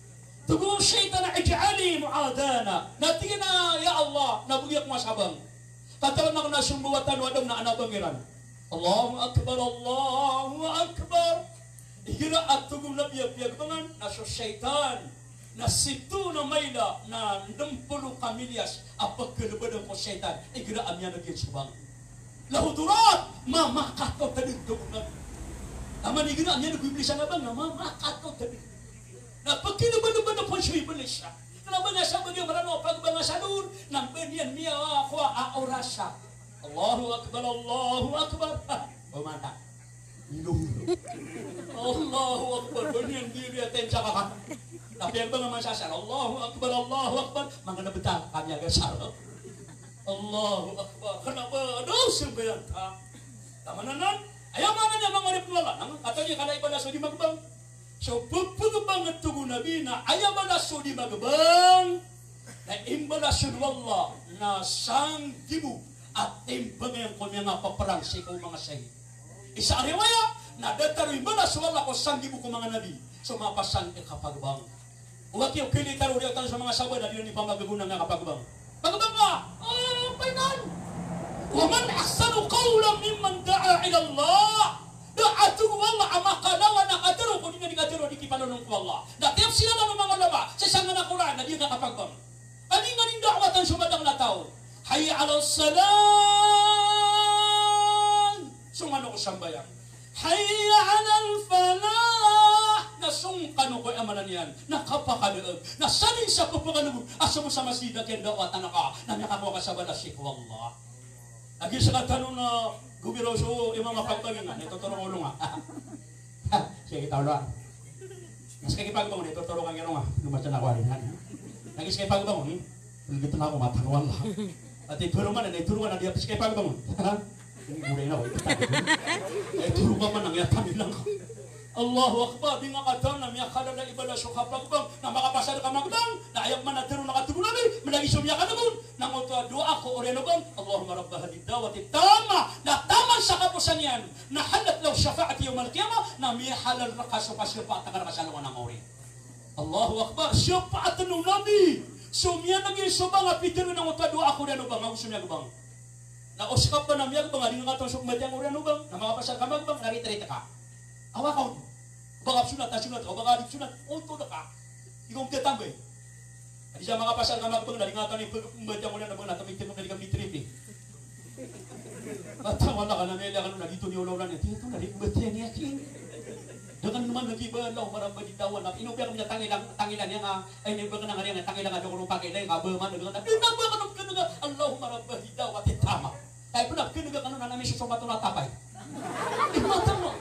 تقول شيطان اجعلي معادانا natina ya Allah nabugiyak masabang katakan na nasumbuwatan wadam na anabangiran Allahu akbar Allahu akbar ihira at tugum na biyag-biyag bangan na so syaitan na situ na mayla na enam kamilyas apag kalabadang ko syaitan ihira amyan na gitsubang lahudurat mamakat ko tadid tugum na naman ihira amyan na guiblisan na bang na mamakat ko tadid na pagkinabado-bado po siya ibalis siya. Kenapa nga sa bagay marano pagbangasadun ng banyan niya ako aorasa. Allahu Akbar, Allahu Akbar. Bumata. Minum. Allahu Akbar. Banyan diri atin sa kaka. Tapi ang mga masasal. Allahu Akbar, Allahu Akbar. Mga nabitang kami agad sarap. Allahu Akbar. Kenapa? Aduh, simbayan ta. Tamananan. Ayaw mga niya mga ripulala. Atau niya kada ibadah sa di magbang. So, pagpagabang at tugo nabi na ayabalaso di magabang na imbalaso wala na sang dibu at imbagay ko mga paparang sa ikaw mga sahi. Isa ariwaya na dataro imbalaso wala ko sang dibu ko mga nabi. So, mapasang ikapagbang. Huwag yung kilitar uli sa mga sawa na di pamagagunan nga kapagbang. Pagabang ka! Oh, painan! Waman ahsanu qawlan mimman da'a ila Allah. Atu wala amakalawa na katero ko dinga dikatero di kipanonong ko Allah. Da tiap sila na mga laba sa sanga na Quran na di nakapagpam. Ani nga ning dakwatan sumadang na tao. Hayya 'ala salam. Sumano ko sambayan. Hayya 'ala falah. Nasungkan ko amanan yan. Nakapakadaog. Nasalin sa kupagalugo asa mo sa masjid ken dakwatan ka. Na nakako ka sa balasik wallah. Lagi sa katanong na gubiro so imam mapagpagin nga, nitutulong ulo nga. Sige, tao doon. Mas kaya pagbangon, nitutulong ang gano'n nga. Lumatyan ako rin. Nagis kaya pagbangon, nagito na ako, matangwan lang. At itulungan na, itulungan na, di apis kaya pagbangon. Hindi gulay na ako, itulungan man, nangyatamin lang ako. Allahu Akbar, di nga kataon na miyakala na ibala so kapagbang, na makapasal ka magbang, na ayak man natiro na katubo namin, manag-isum niya ka naman, nang utuwa doa ko o renobang, Allahumma rabba hadid dawati tama, na tamang sa kapusan yan, na halat law syafaati yung malkiyama, na miyahalal rakaso pa syafaat na karakasaluan ng ori. Allahu Akbar, syafaat ng nabi, sumya nag-isubang, apitiro ng utuwa doa ko renobang, ang usum niya gabang. Na uskap pa na miya gabang, hindi nga itong sukmat yung ori renobang, na makapasal ka magbang, narita-rita ka. Awa ka ulit. Baka sunat, sunat ka, baka adik sunat, unto na ka. Ikaw ang katambay. Hindi siya makapasal ka magbang, naringatan yung pagkumbadya mo na nabang natamitin mo na trip eh. At wala ka na nila ka nung nalito ni Oloran niya, tingnan ko naringkumbadya niya king. Dengan naman nag-ibalaw, marang baditawan na inupya kami na tangilang, tangilan niya nga, ay naiba ka na nga niya, tangilang nga doon pagkay na yung kabaman, nagkata, dinaba ka nung kanuga, Allahumma rabba hidaw at itama. Kaya po na, kanuga ka nung nanami siya sumato na tapay. Imata mo.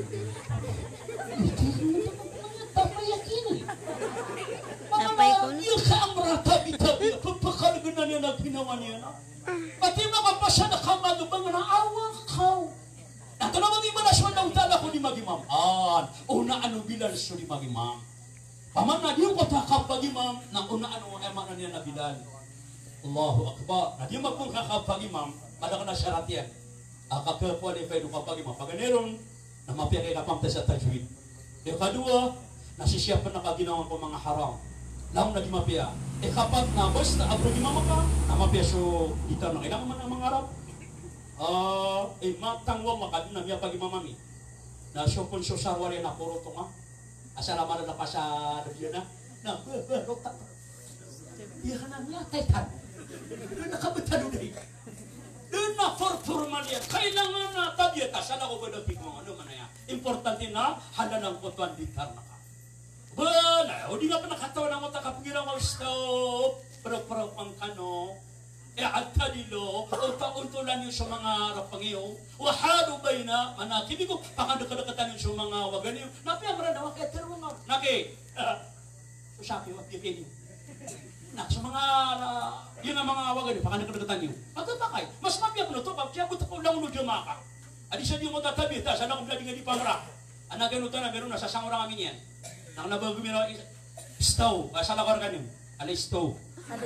Tapay yakin eh. Tapay ko na. Yung kaamra tabi-tabi, pagpakalagan na niya na ginawa niya na. Pati mga pasya na kamagabang na awa kao. Nato na mag-ibalasyon na utala ko di mag-imam. Ah, una ano bilal siya di mag-imam. Paman na diyo ko takap mag-imam, na una ano eman na niya na bilal. Allahu Akbar. Na diyo magpong kakap mag-imam, madaka na syarat yan. Akaka-qualify nung kapag imam. Paganeron, na mapiyakay kapamta sa tajwid. Yung kadua, nasisiyapan na kaginawan ko mga haram. Lang na di mapiya. E kapag na basta abro imam ka, na mapiya so dito na kailangan man ang mga Arab. Ah, uh, eh matangwa makadun na miya pag imamami. Na so kung so sarwari na puro to nga. Asala mara na pa sa dabiya na. Na, rotak. Iya ka na niya, taytan. Nakabutalo na ikaw. Doon na formal yan. Kailangan na tabieta. Sana ko ba natin mo ano man na yan. Importante na halalang ko tuwan di karna ka. Bala, o di nga pa nakatawa na mo takapugilang mo stop. Parang-parang pang kano. E agka nilo, o pauntulan yung sa mga rapangiyo. Wahalo ba yun na, manakibig ko, pakadakadakatan yung sa mga waganiyo. Napiamara na, wakaya tero nga. Naki, susaki, wakipin yun. Na, sa mga, uh, yun ang mga waganiyo, pakadakadakatan yun. Pagkabakay, mas mapiyag mo na ito, pagkiyabot ako lang ulo dyan maka. Adi siya di mo tatabi, ta, sana kong blading nga di pamara. Anak ganun ta na, ganun na, sasang orang amin yan. Nakanabang gumino, stow, sana ko rin alay stow.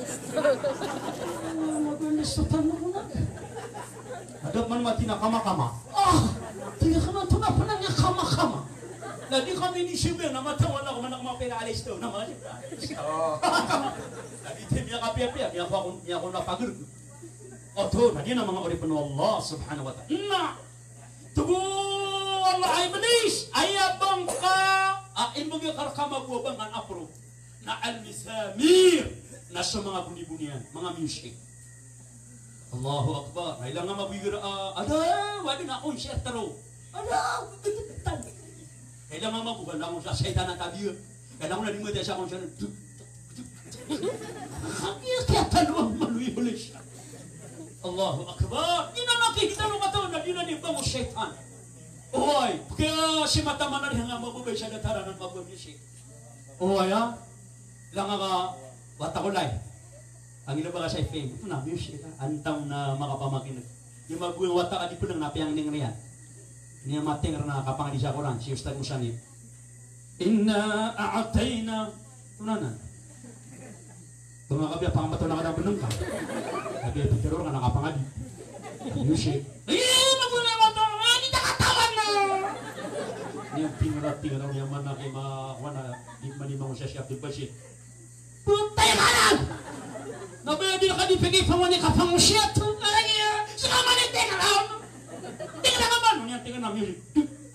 Nagalistutan mo na. Adap man mati na kama-kama. Ah! Tiga ka na ito na pa na niya kama-kama. Lagi kami ni Sibir na matawala ko man ako mga pera-alis to. Naman siya pera-alis. Lagi tayo niya kapiya-piya. Niya ako, niya ako napagod. O to, lagi na mga oripon Allah subhanahu wa ta'ala. Na! Tugo Allah ay manis! Ayabang ka! Ain mo yung karkamagwabang ang apro na al-misamir na sa mga buni-bunian, mga music. Allahu Akbar. Nailang nga mabigir, uh, ada, wadi na akong siya taro. Ada, gagatan. Kailangan mabukan lang sa setan ang tabi. Kailangan na limod sa akong siya. Kaya tanong maluwi-huli siya. Allahu Akbar. Di na nakikita nung katawan na di na nibang o setan. Oy, kaya si mataman na rin nga mabubay siya na taranan mabubay siya. Oy, ha? Lang nga, wata ko lang. Ang ilabang sa F M, ito na, music, antang na makapamakin. Yung magbuwang wata ka di po lang napiyang ning riyan. Niya mating na kapang di siya ko lang, si Ustad Musanib. Inna a'atayna. Ito na na. Tumakabi, pangabato na ka na benang ka. Sabi, pero nga nakapangadi. Music. Eh, magbuwang wata ka, hindi nakatawan na. Niya pingra-pingra niya man na kay makuha di manimang siya siya Abdul Bashir. Putay ka lang! Nabayad din ka di pigay pamani ka pang siya. Saka manitin ka lang! Tingnan ka ba? Nung tingnan na music.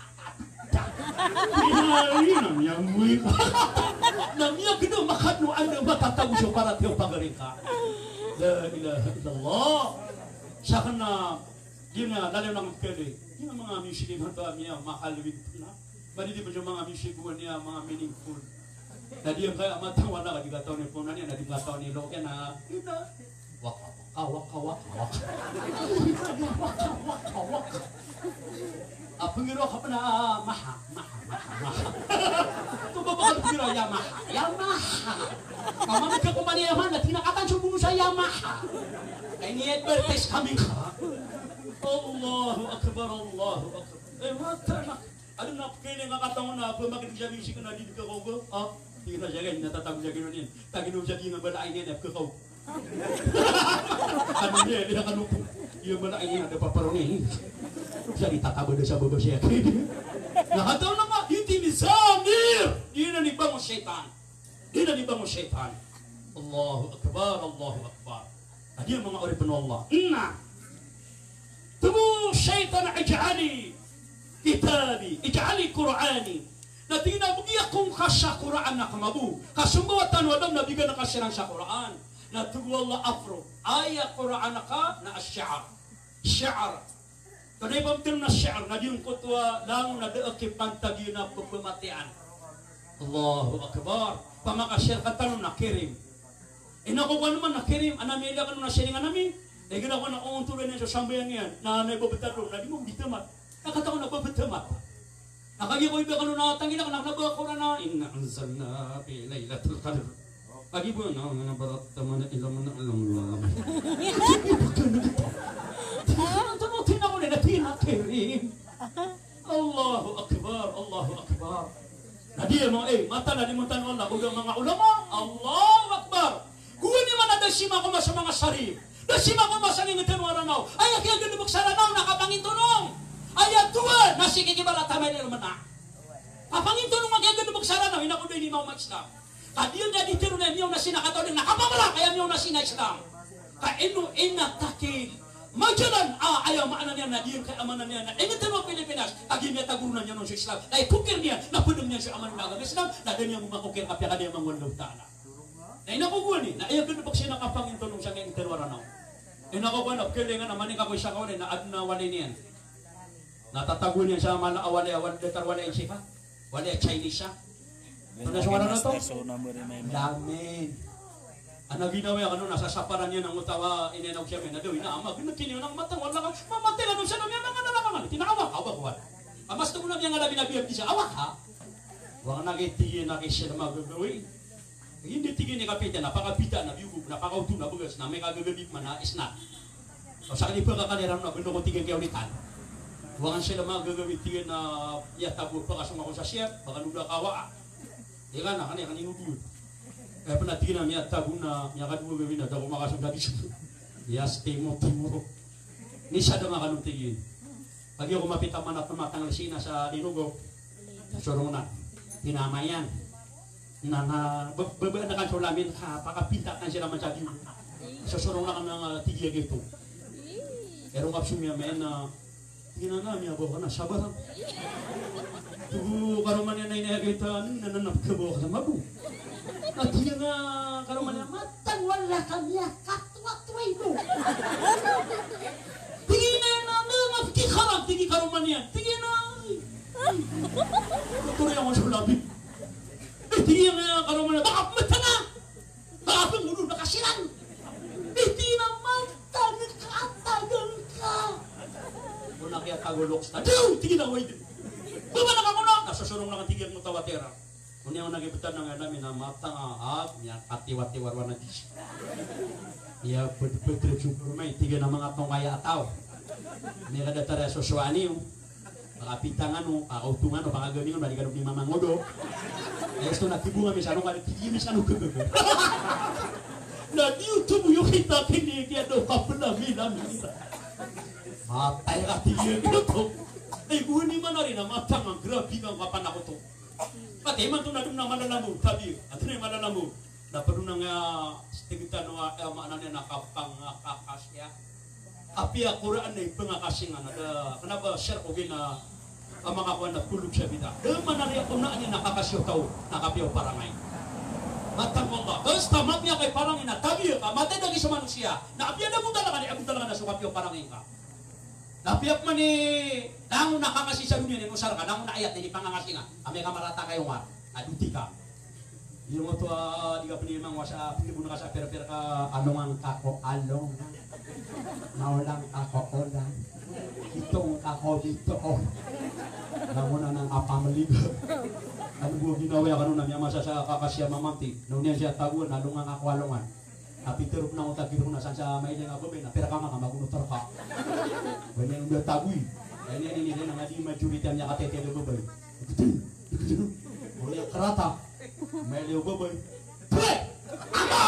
Pinalinan niya muy. Namiya gino makadno ay na matatag siya para tiyo pagaling ka. La ilaha illallah. Saka na, yun nga, lalo lang pwede. Yung mga music yung hanta niya, makalawin na. Malili mo yung mga music niya, mga meaningful. Tadi yang kaya matang wala ka di ka taon ni punan niya, na di ka taon ni Loke na ina waka waka waka waka waka waka waka apa ngiro ka pa na maha maha maha maha ito ba bakal ngiro Yamaha Yamaha kamang ka kumaniyaman na tinakatan siya buno sa Yamaha ay ni-advertise kami ka Allahu Akbar Allahu Akbar eh mata na ano na kaya nga katawan na pumakit siya music na di ka ko ah hindi na siya ganyan, natatawag siya gano'n yan. Taginom siya di nga balaay niya, nafkakaw. Ano niya, hindi na kanupong. Yung balaay niya, napaparongin. Siya itatabo na siya baba siya. Nakataw na nga, hindi ni Samir! Hindi na nibang o syaitan. Hindi na nibang o syaitan. Allahu Akbar, Allahu Akbar. Adi ang mga oripin Allah. Na! Tumu syaitan ij'ali kitabi, ij'ali Qur'ani. Na tinabugiya kung kasya Quran na kamabu. Kasumbuatan wadam na bigyan na kasya ng sa Quran. Na tuwala afro. Aya Quran na ka na asyar. Syar. Kanay pamtil na syar. Na yung kutwa lang na daaki pantagi na pagpamatian. Allahu Akbar. Pamakasyar ka tanong na kirim. Inakuha naman na kirim. Anamila ka nung nasiringan namin. Dahil ginawa na kung tuloy na sa sambayan yan. Na naibabitaro. Na di mo bitamat. Nakataon na babitamat. Nakagi ko iba kanu natangin ako naglaba ko na inna anzalna fi lailatul qadr. Agi po na nga barat tama na ilang na alam lang. Tanong tina ko na tina kirim. Allahu Akbar, Allahu Akbar. Nadi mo eh mata na di mo tanong Allah ugang mga ulama. Allahu Akbar. Kuha ni man ada sima ko sa mga sarip. Dasima ko masaning ngeten waranaw. Ay kaya ganda magsaranaw nakapangin tunong. Ayat dua nasi kikibala tamay na naman na. Kapangin to nung magaganda magsara na, hinakuloy ni Mao Islam. Kadiyan nga ditiro na niyo na sinakataw din, nakapamala kaya niyo na sina Islam. Kaino ina takil. Magjalan, ah, ayaw maana niya na diyan kay amanan niya na. Ingat mo Pilipinas, agi niya tagunan niya nung sa Islam. Ay kukir niya, napudong niya sa amanan ng Islam, dada niya mo makukir kapya kanya mga walaw ta'ala. Na inakukuha ni, na ayaw ganda pag sinakapangin to nung siya ngayong terwaranaw. Inakukuha na, kailangan naman ikaw siya kawalay na ad na walay niyan. Natatago niya sa mga awali-awali detar wala siya. Wala Chinese siya. Ito na siya na to. Lamin. Ang naginawa yan, ano, nasa saparan niya ng utawa, inenaw siya, may nadawin na ama, ginagkiniyo ng matang, wala ka, mamatay na nung siya na niya, mga nalakaman, tinakawak, awak, awak. Amas na ko na niya nga labi na biyag siya, awak ha? Wala nagitigin na kayo siya na magagawin. Hindi tigin ni kapita, napakabita na biyugog, napakauto na bugas, na may kagagabig man na isna. O sa kanil pa kakaliram na, gundo ko tigin kayo ulitan. Wakan sila mga gagawin tingin na yatabo pa kasama ko sa chef, baka nula kawa. Di ka na, kanina kanina Kaya pa natigin na yatabo na yakadwa gawin na dako makasong gabi siya. Yas, timo, timuro. Nisa na mga kanong tingin. Pag yung kumapit ang manat na matangal sina sa dinugo, Surunan, tinamayan. Na na bebenakan sulamin ka, pakapintakan sila man sa diyo. Susurunan ng uh, tigiya gitu. Erong kapsumya men na tinanami abo na sabar. Tu karuman yan na kita nananap ka bo sa mabu. At yun nga karuman yan matang wala kami katwa-twa ito. Tingin na na na kikarag tigi karuman yan. Tingin na. Tuloy ako sa labi. Eh tingin nga karuman yan. Baka mata na. Baka pangulo nakasiran. Eh di na mata nakatagal ka. Muna kaya kagulok sa tadiw. Tingin na wait. Baba na ka muna. Nasusurong na katigyan mo tawatera. Kung yung nagibutan ng namin na matang aap, niya katiwatiwarwa na dis. Iya betul-betul syukur may tiga na mga tong kaya ataw. Ni kada tara sosuani yung makapitangan o kautungan o pangaganingon bali kadog ni Mamang Odo. Ay gusto na tibungan mi sanong kada tigi mi sanong gagag. Na diyo tubo yung kita kini kaya do kapula mi namin kita. Matay ka tigi to. Ay guni man rin na matang ang grabe kang kapan ako to. Pati man to na dum na malalamu tabi. At na malalamu. Na perlu nang setinggitan wa makna na nakapang kakasya. Api Al-Quran ay pangakasingan ada kenapa share ko gina ang mga kuan na kulog sa bida. De manari ako na ni nakakasyo tao nakapiyo parangay. Matang Allah. Basta mapya kay parangay na tabi ka matay dagi sa manusia. Na apya na mo talaga ni abot talaga na sa kapiyo parangay ka. Napiyak man ni nang nakakasi sa dunia ni musar ka nang naayat ni pangangasingan. Kami ka marata kayo nga. Aduti ka. Yung mo to di ka pinimang wasa pinibuna ka sa per-per ka anong ang kako along naulang kako olang itong kako dito oh namuna ng apamaliga ano po ginawa ka nun na masa sa kakasya mamanti nung niya siya taguan alungang ako alungan napiterop na utak giro na sa may niya ako na pera ka nga magunutar ka ganyan yung tagui ganyan ini din ang adi majority niya katete do babay mo niya karata may liw babay pre ako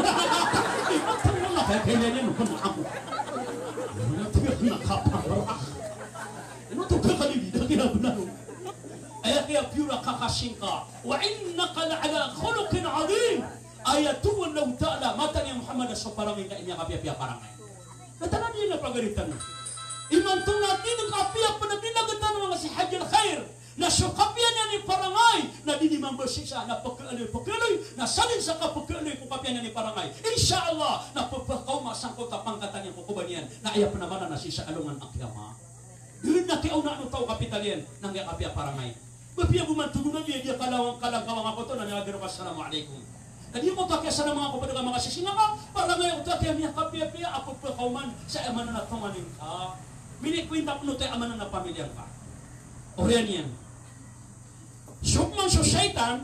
kaya kaya niya nukon na ako ano tiga nakapang ano to kakalibida kaya benar ayat kaya pura kakasingka wa innaka la'ala khuluqin azim ayatu wallahu ta'ala mata ni Muhammad sa parangay ka inya kapya-pya parangay natanan niya na pagalitan iman to natin ang kapya panabinagatan ng mga si Hajjal Khair na sukapyan niya ni parangay na dinimang bersisa na pagkaloy-pagkaloy na salin sa kapagkaloy kung kapyan niya ni parangay insya Allah na pagpakaw masangkot na pangkatan niya kukuban yan na ayaw panamanan na si sa alungan ang kiyama yun na kiyaw na ano tao kapital yan nang kaya kapya parangay mapiya bumantugunan niya dia kalawang kalangkawang ako to na nagano ka assalamualaikum na di mo takya sa mga kapag mga sisina ka parangay ang takya niya kapya-pya ako pagkauman sa amanan na tumanin ka minikwinta po tayo amanan na pamilyang ka o yan yan sukman sa syaitan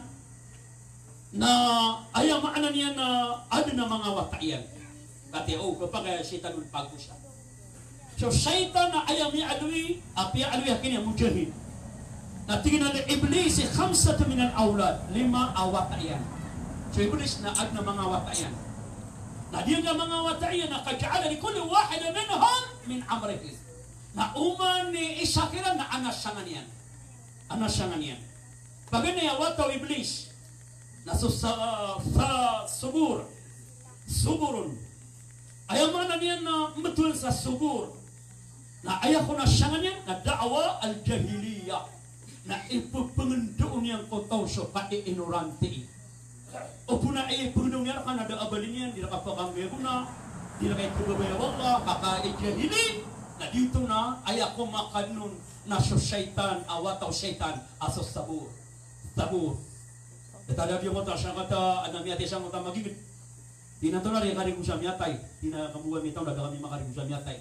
na ayaw maanan niya na ano na mga watayan. Kati o kapag syaitan ulpago siya. So syaitan na ayaw niya adui, api adui yakin niya mujahid. Na tingin na iblis si khamsat min al-awlad, lima awatayan. So iblis na ad na mga watayan. Na diya nga mga watayan na kajala ni kulli wahid minhum min amrihi. Na uman ni isakiran na anas sangan yan. Anas sangan yan. Pagani awataw iblis na sa sa subur suburun ayaw mana niya na betul sa subur na ayaw ko na siya niya na da'wa al-jahiliya na ipupengendoon niyang kotaw so pati ignorante o puna ay pagdong niya ka na daabalin niyan di na kapagangge ko na di na kayo kubabaya wala kaka-jahili na dito na ayaw ko makanun na so syaitan awataw syaitan aso sabur tabur. Detalnya dia mata sang kata anak miati sang kata magigit. Tina to na rin kari kusa miatay. Tina kamuha mitaw na kami makari kusa miatay.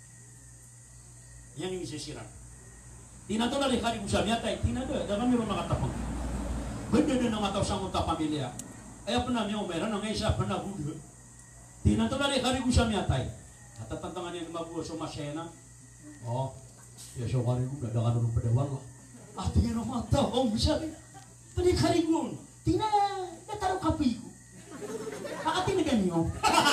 Yang ini sisiran. Tina to na rin kari kusa miatay. Tina do, da kami makatapang. Benda din ang ataw sang kata pamilya. Ay pernah miyo meron ang isa pernah budo. Tina to na rin kari kusa miatay. Atatantangan niya mabuo so masyena. Oh, ya so kari kuda da kanung pedawang lah. Ah tingin ang mata, oh bisa. Pwede karingon, tina nataro kapigo. Paati na ganyo.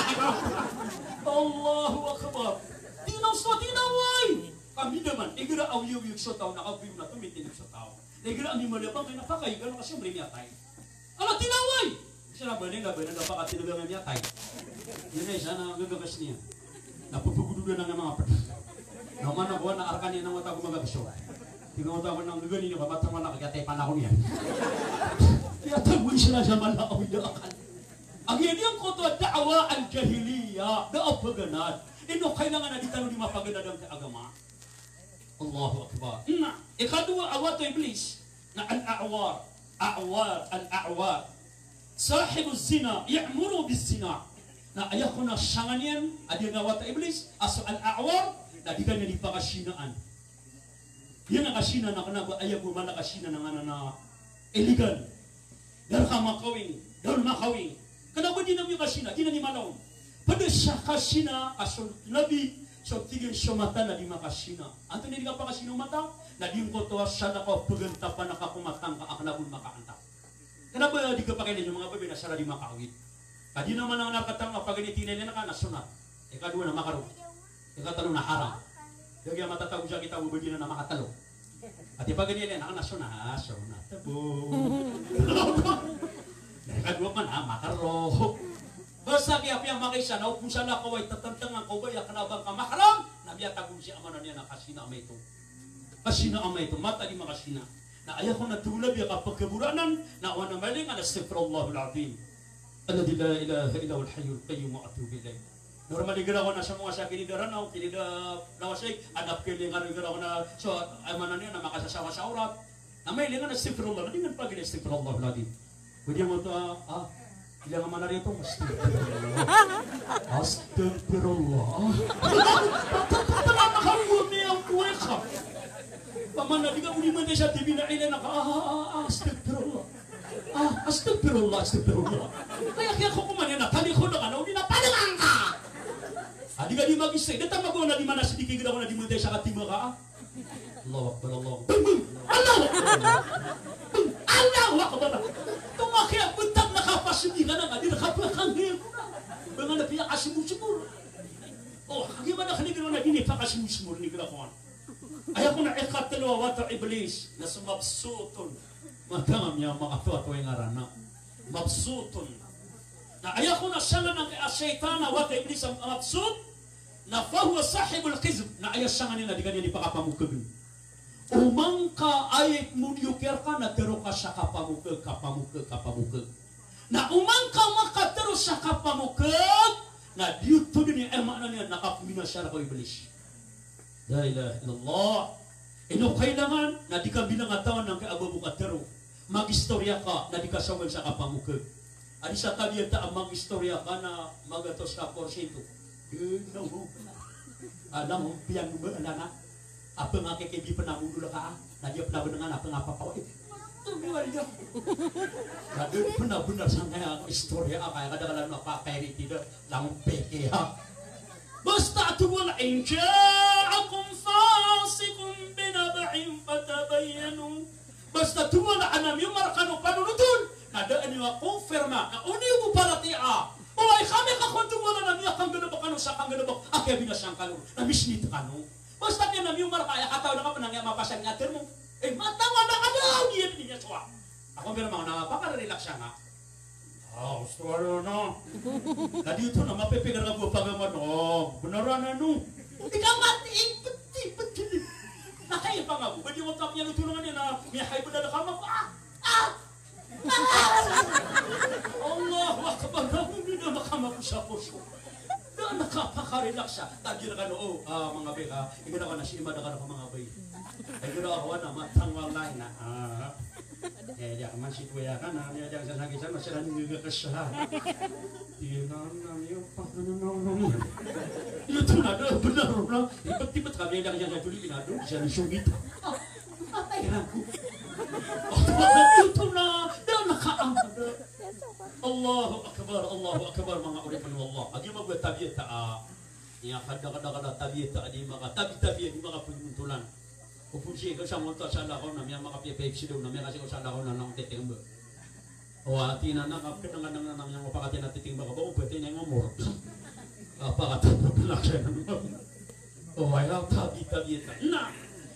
Allahu Akbar. Tinaw sa tinaway. Kami naman, igira aw yung yung sa tao, nakapigo na tumitinag sa tao. Negara ni mali bang kena pakai kalau kasih beri miatai. Ala tinawai. Sana bani nggak bani nggak pakai tinawai miatai. Ini sana nggak kesini. Nah pupuku dulu nang nama apa? Nama mana gua nak arkan yang nama tahu gua nggak bisa. Tinggal tahu nang dulu ni bapak teman nak kata panah ni. Ya tahu istilah zaman lah oh ya akan. Akhirnya dia kota dakwah al-jahiliyah, dakwah paganat. Ino kailangan di tanong di mapagana dalam agama. Allahu Akbar. Nah, ikadua awat iblis. Na al-a'war, a'war, al-a'war. Sahib zina ya'muru bis-zina. Na ayakuna sanganian adi ngawat iblis aso al-a'war na diganya di pakasinaan. Dia nakasina na kana ayak mo man nakasina na ngana na illegal. Dar ka makawing, dar makawing. Kenapa dia namanya kasina? Dia ni malaw. Pada kasina asul nabi so tigil somata na di makasina. Anto ni ka pakasino mata na di ko to sana ko pagentapan na kakumatang ka aknabul makaanta. Kenapa di kapakai ni mga babe na sara di makawit? Kadi naman ang nakatang pagani tinene na kana sunat. Ikadua na makaro. Ikatalo na haram. Dagya matatawag siya kita ubedi na makatalo. At ipagani na kana sunat, sunat. Tabo. Ikadua man ha makaro. Basta kaya piyang makisa na kung sana ko ay tatantangan ko ba ya kanabang ka makaram nabiya tagong si amana niya na kasina amay ito. Kasina amay ito, mata di makasina. Na ayaw ko na tulab ya kapag kaburanan na awan na maling ala astaghfirullahul azim. Alladhi la ilaha illa huwal hayyul qayyum wa atubu ilayh. Normally gara ko na sa mga sa kinidaran na kinida nawasay anak kili nga gara ko na so amana niya na makasasawa sa orat. Na may lingan astaghfirullah, hindi nga pag astaghfirullahul azim. Pwede mo ito ah ilang mana rito astagfirullah. Astagfirullah. Tama kamu ni ang kuweka. Pamana di ka uli man sa T V na ilan naka ah astagfirullah. Ah astagfirullah astagfirullah. Kaya kaya ko kumanin na tali ko na ano di na palang ka. Adi ka di magistay. Data magawa na di mana sedikit gila ko na di mo sa katima ka. Allahu Akbar Allah. Allah. Allah Akbar. Tumakya bentak nakapasindi ka na nga, di nakapakangil ko na. Mga napiyak asimul-simul. Oh, gimana ka nigil na gini pa asimul-simul ni Gilakon? Ayaw ko na ikat dalawa wata iblis na sumabsutun. Matangam niya mga tuwa-tuwa yung arana. Mabsutun. Na ayaw ko na siya ng asyaytana wata iblis ang mabsut na fahuwa sahibul kizb na ayaw siya nga nila di ganyan ipakapamukagin. Umangka ayat mudyukir ka na tero ka sa kapamukag, kapamukag, kapamukag. Na umangka maka tero sa kapamukag na diyuto din yung emak na niya nakapumina siya na ko iblis. La ilaha illallah. Ino kailangan na di ka binangatawan ng kaababuk at tero. Mag-istorya ka na di ka sawal sa kapamukag. Adi sa tabi yata ang mag-istorya ka na magatos ka porsyento. Alam mo, alam mo, piyang mo, alam na. Apa nga kay kay penamu dulu ka na dia pernah dengan apa ngapa pa itu luar dia ada benar-benar sangat istorya apa kadang-kadang apa peri tidak lang peke ha basta tuwal in ja'akum fasiqun binaba'in fatabayyanu basta tuwal anam yumarkanu panunutun kada ani wa konfirma na uni mo paratia o ay kami ka kontuwala na niya kang ganabak ano sa kang ganabak akya binasang kanu na misnit kanu. Basta niya namin yung markaya, kataw na ka pa nang mapasan nga mo. Eh, matawa na ka daw! Diyan niya suwa. Ako meron mga napakarelax siya nga. Ah, gusto ka na. Na dito na mapipigar ka po pagaman. Oh, beneran na no. Hindi ka matiin. Pati, pati. Nakaya pa nga po. Pwede mo tap niya nutulungan niya na may haiba na nakama ko. Ah! Ah! Allah, wakaban na hindi na makama ko sa puso. Na nakapaka-relax siya. Tagil ka no, oh, ah, mga bay ka, igana ka na si Imada ka na mga bay. Ay gano'n ako na, matangwal lang na, ah, eh, diya ka man si Kuya ka na, diya diya sa nagisan, masila nangigagakas siya. Tinan na niyo, pakananaw ito na, benar na, ibat-ibat kami, diya diya sa tuloy, pinado, siya na sungit. Ah, matay lang ko. Ito na, na nakaangka na. Allahu Akbar, Allahu Akbar mga uripan wallah. Agi magwa tabiya ta ya kada-kada tabiya ta di mga tabi-tabiya di mga puntulan. Upunsi ko sa monta sa Allah ko na may mga pepsi daw na may kasi ko sa Allah ko na nang titing ba. O ati na nakapit ng nang nang yang mapakati na titing ba ko pwede na ngomor. Apa kata pala siya. O ay tabi-tabiya ta. Na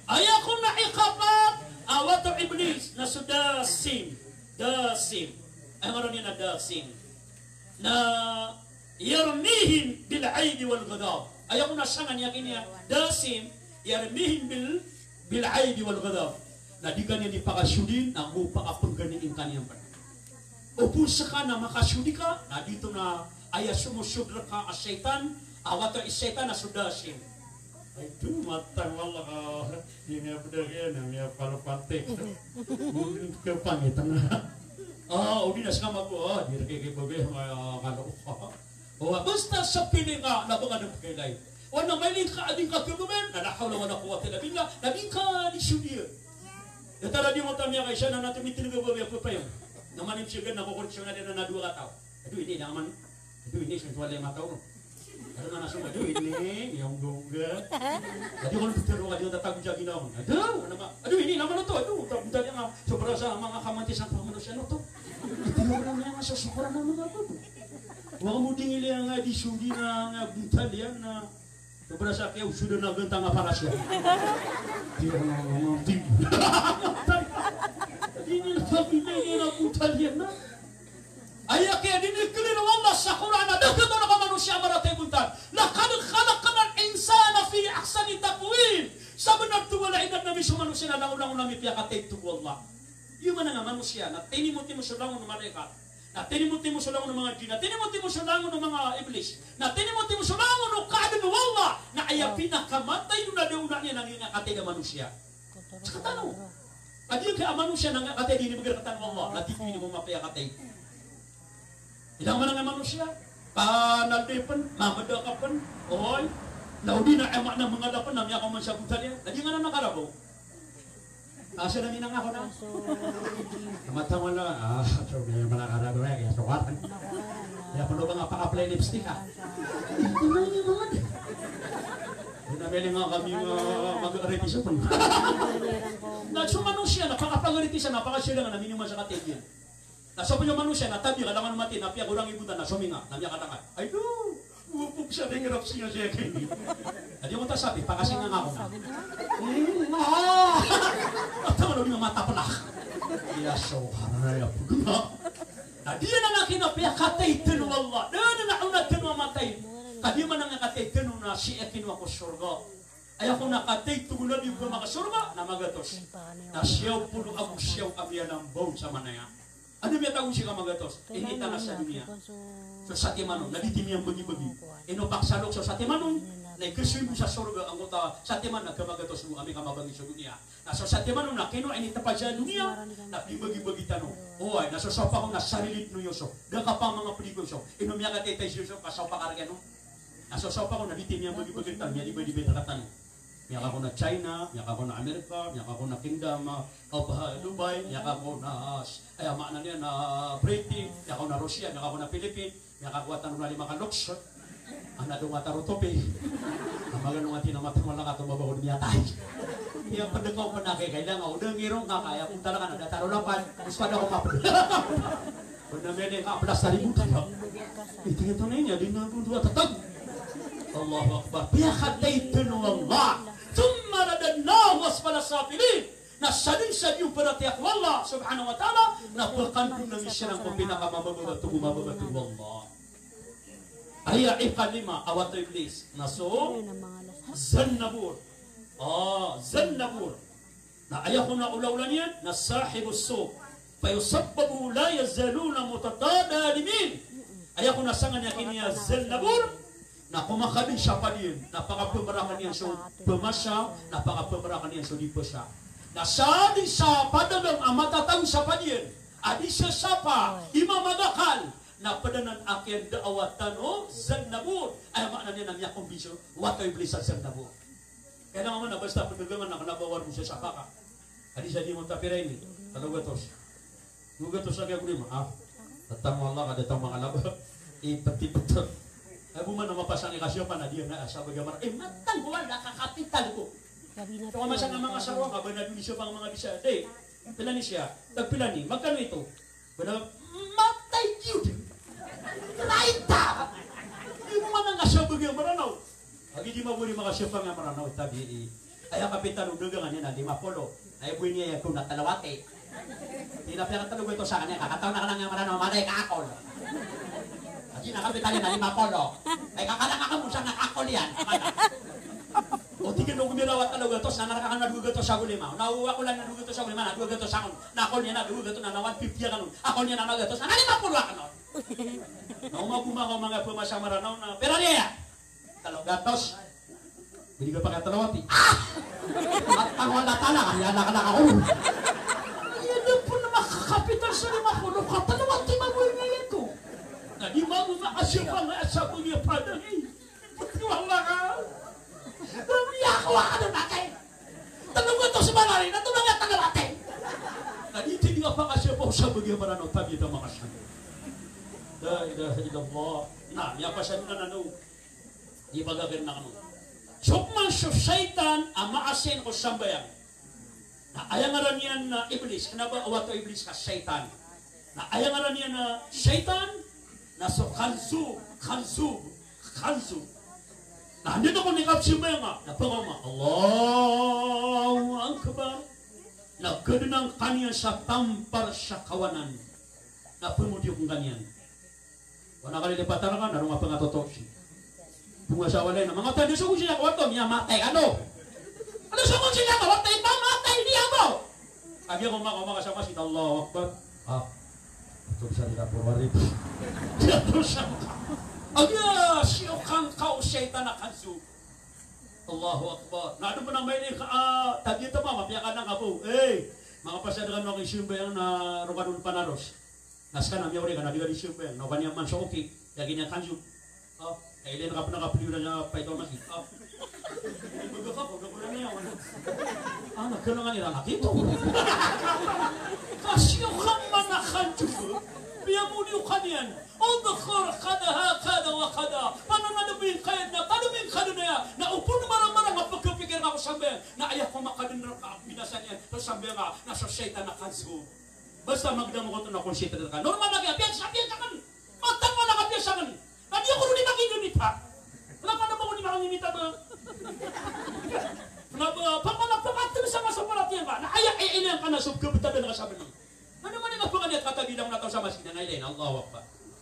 Ayakun na ikapat awato iblis na sudasim. Dasim. Ay ngayon niya na dasim. Na yarmihim bil aidi wal ghadab. Ayakun na sangan yakin niya dasim yarmihim bil bil aidi wal ghadab. Na di kanya dipakasyudin na mo pakapangganiin kaniyang pan. Upun sa ka na makasyudi ka na dito na aya sumusudra ka as syaitan awato is syaitan na sudasim. Itu matang wala ka ini apa dah kan ni apa pantek mungkin ke pangitan ah udi na sama ko ah dir ke ke babe kalau oh basta sa piling nga na ba ng pagkailay wala may link ka ading ka kumen na hawla wala quwwata illa billah nabi ka di sudiya ya tara di mo tamya kay siya na natin mitin ko babe ko pa yun naman yung siya na ko korksyon na din na dua ka tao aduh ini naman aduh ini sentuhan lima tahun. Ada mana semua aduh ini yang gongga. Jadi kalau betul kalau dia tatag jagi naon. Aduh, nama. Aduh ini nama to aduh tak minta dia sobra sa mga kamantisan pa manusia no to. Itu orang yang asa syukuran na mga to. Wa mo dingili nga di sudi na nga butalian na sobra sa kay sudah na gentang para siya. Dia ngomong tinggi. Ini pagibigay na butalian na. Ayak ya diniklir Allah sa Quran ada kepada manusia maratay buntan. Laqad khalaqna al-insana fi ahsani taqwim. Sabenar tu wala ingat nabi manusia na ulang-ulang mipiyakatay tu Allah. Yung mga manusia na tinimuti mo sa langon ng malaikat. Na tinimuti mo sa langon ng mga jin. Na tinimuti mo sa langon ng mga iblis. Na tinimuti mo sa langon ng kaadun ng Allah. Na aya pinakamatay nung nadauna niya nang ingakatay na manusia. Sa katano. Adi yung kaya manusia nang ingakatay din ni magkakatan ng Allah. Na di mo mapiyakatay. Ilang man nga manusia, panaldipan, mamadakapan, oy, naudi na emak na mga dapan na miya man siya butalya, nadi nga na nakarabaw. Asa na minang ako na? Kamatang wala, ah, so may malakarabaw ya, kaya sukatan. Kaya pa ba nga pa-apply lipstick ha? Ito na yung mga din. Nabili nga kami mag-retisyon pa. Nagso manusia, napaka-pag-retisyon, napaka-sila nga namin yung masya katigyan. Nasopo yung manusia na tabi kalangan mati na piya kurang ibutan na suminga na niya katangan. Ay do, upog siya ring rap siya siya kini. Adi mo ta sabi pakasing nga ako na. Mm, ah. Atama no mata penak. Ya so haraya pugna. Adi na nga kinapiya katay tenu Allah. Dana na una tenu matay. Kadi man nga katay tenu na si ekin ko surga. Ay ako nakatay tugula di ko makasurga na magatos. Na siyaw puno ako siyaw kami ng bone sa manaya. Ano biya tago siya magatos? Inita na sa dunia. So sa timanon, nalitim yang bagi-bagi. Ino paksalok so sa timanon, na ikrisyo mo sa surga ang kota sa timan na kamagatos mo kami kamabagi sa dunia. Na so sa timanon na kino ay nitapad sa dunia, na bagi-bagi tanong. O ay, nasosopa ko na sarilit no yoso. Daka pa mga pelikoso. Ino miya ka tetay yoso, kasopa karagano. Nasosopa ko na litim yang bagi-bagi tanong, yan iba-iba katanong. Miyak ako na China, miyak ako na Amerika, miyak ako na Kingdom of Dubai, miyak ako na ay ama na niya na Britain, miyak ako na Russia, miyak ako na Philippines, miyak ako at na lima ka loks. Ang nadong at arotopi. Ang maganong at tinamatang wala ka tumabaw niya tayo. Miyak padagaw pa na kay kailangan ako. Dang irong nga kaya kung talaga na dataro lapan, gusto na ako mapadagaw. Kung na may nga aplas na libutan. Itingin to na niya, di na kung duwa tatag. Allahu Akbar. Piyakataytun Allah. Thumma radadnahu asfala safilin. Na sadin-sad yung paratiyak wallah subhanahu wa ta'ala na pagkandun ng isyarang kung pinakamababatu mababatu wallah. Aya ikalima awat iblis. Naso Zannabur. Ah, Zannabur. Na ayah ko na ulawlan yan na sahibus so. Fayusabbabu la yazaluna mutatadalimin. Ayah ko na sangan yakin niya Zannabur. Na kumakabin siya pa din, napaka-pumarakan niya so pumasya, napaka-pumarakan niya so di po siya. Na sadi sa padagang amatatang sa pa din, adi siya sapa, imamagakal, na padanan akin daawatan o Zannabur. Ay makna niya na niya kumbisyo, wato iblis sa Zannabur. Kaya naman na basta padagangan na kanabawar mo siya sa paka. Adi siya di mo tapiray ni, talugatos. Nugatos lagi ako rin, ah, tatang Allah kadatang mga laba, ipati-pati. Ay buman na mapasang ikasyo pa na diyan na asa bagaimana. Eh matang wala kakapital ko. So masang ang mga sarwa ka ba na binisyo pang mga bisa. Eh, pila ni siya. Tagpila ni. Magkano ito? Bada matay yun. Raita. Di mo man ang asya bagaimana. Agi di mabuli mga asya pa nga maranaw tabi. Ay kapitan udugangan niya na di mapolo. Ay buhay niya kung natalawate. Tinapya ka talugo ito sa kanya. Kakataw na ka lang yung marano, maray kakol. Kasi nakapitan niya na di mapolo. Ay kakalang ka mo siya nakakol yan. O di kino gumirawa talaga to, sana nakakang naduga to sa gulima. Nauwa ko lang naduga to sa gulima, naduga to sa kon. Nakol niya naduga to na na one fifty ka nun. Ako niya na nagatos, na lima puluh ka nun. Naumaguma ko mga pumasamaranaw na, pero niya, talaga tos. Hindi ka pa katalawati. Ah! Ang wala tala, kaya nakalaka ko. Yan na po na makakapital sa lima puluh ka, talawati mabuhay ngayon ko. Na di mo makasya pa nga sa kunya padang eh. Wala ka. Niyakawa ka na natin. Tanong ito si Manari, natulong nga tanong natin. Nanitin nga pa kasi po sa bagay marano, tabi na makasyan. La ilaha illallah. Na, niya pa siya na nano. Di ba gagawin na kano. Sukman sa syaitan, ang maasin ko sambayan. Na ayangaran niya na iblis. Kenapa awato iblis ka syaitan? Na ayangaran niya na syaitan, na so khanzu, khanzu, khanzu. Nah, dito ko nikapsimay nga, napangama, Allahu Akbar. Nagkadenang kaniya sa tampar sa kawanan. Napamudi kong ganyan. Wana kali lipatan ka, narong nga pangatotok siya. Bunga sa walay na, mga tayo sukong siya kawato, niya matay, ano? Ano sukong siya kawato, ito matay niya mo? Kagi ako mga sa masin, Allahu Akbar. Ah, ito bisa tidak purwari ito. Tidak siya. Agya, siyo kang kao syaitan na kansu. Allahu Akbar. Na ano mo nang may ka, ah, tagi ito ma, mapiya ka na nga po. Eh, mga pasadagan mo ang isyumbayang na rukanun panaros. Naskan na miyaw rin ka, nadiga di isyumbayang. Nawan niya man sa okay, yagi niya kansu. Ah, kaya ilin ka pa nakapiliw na niya pa ito masin. Ah, baga ka, baga ko na niya. Ah, nagkano nga nila nakito. Kasyo kang manakansu. Biyamuni ka niyan. Udkhur kada kada wa kada. Paano na namin kaya na? Paano min kada na ya? Na upo na marang-marang nga pagkapikir nga ako sambe. Na ayaw ko makadinra ka. Binasan yan. Tapos sambe nga, nasa syaitan na kansu. Basta magdamo ko ito na kung syaitan ka. Normal lagi, abiyag sa abiyag sa kan. Matang mo lang abiyag sa kan. Nadi ako rin nakinunita. Wala ka na ba ko ni makinunita ba? Pagmalagpakat sa masapalat yan ba? Na ayaw ay ilang ka na subkabitabi na kasabi niyo. Ano man yung pagkakanyat katabilang na ito sa masjid na ilayin? Allahu Akbar.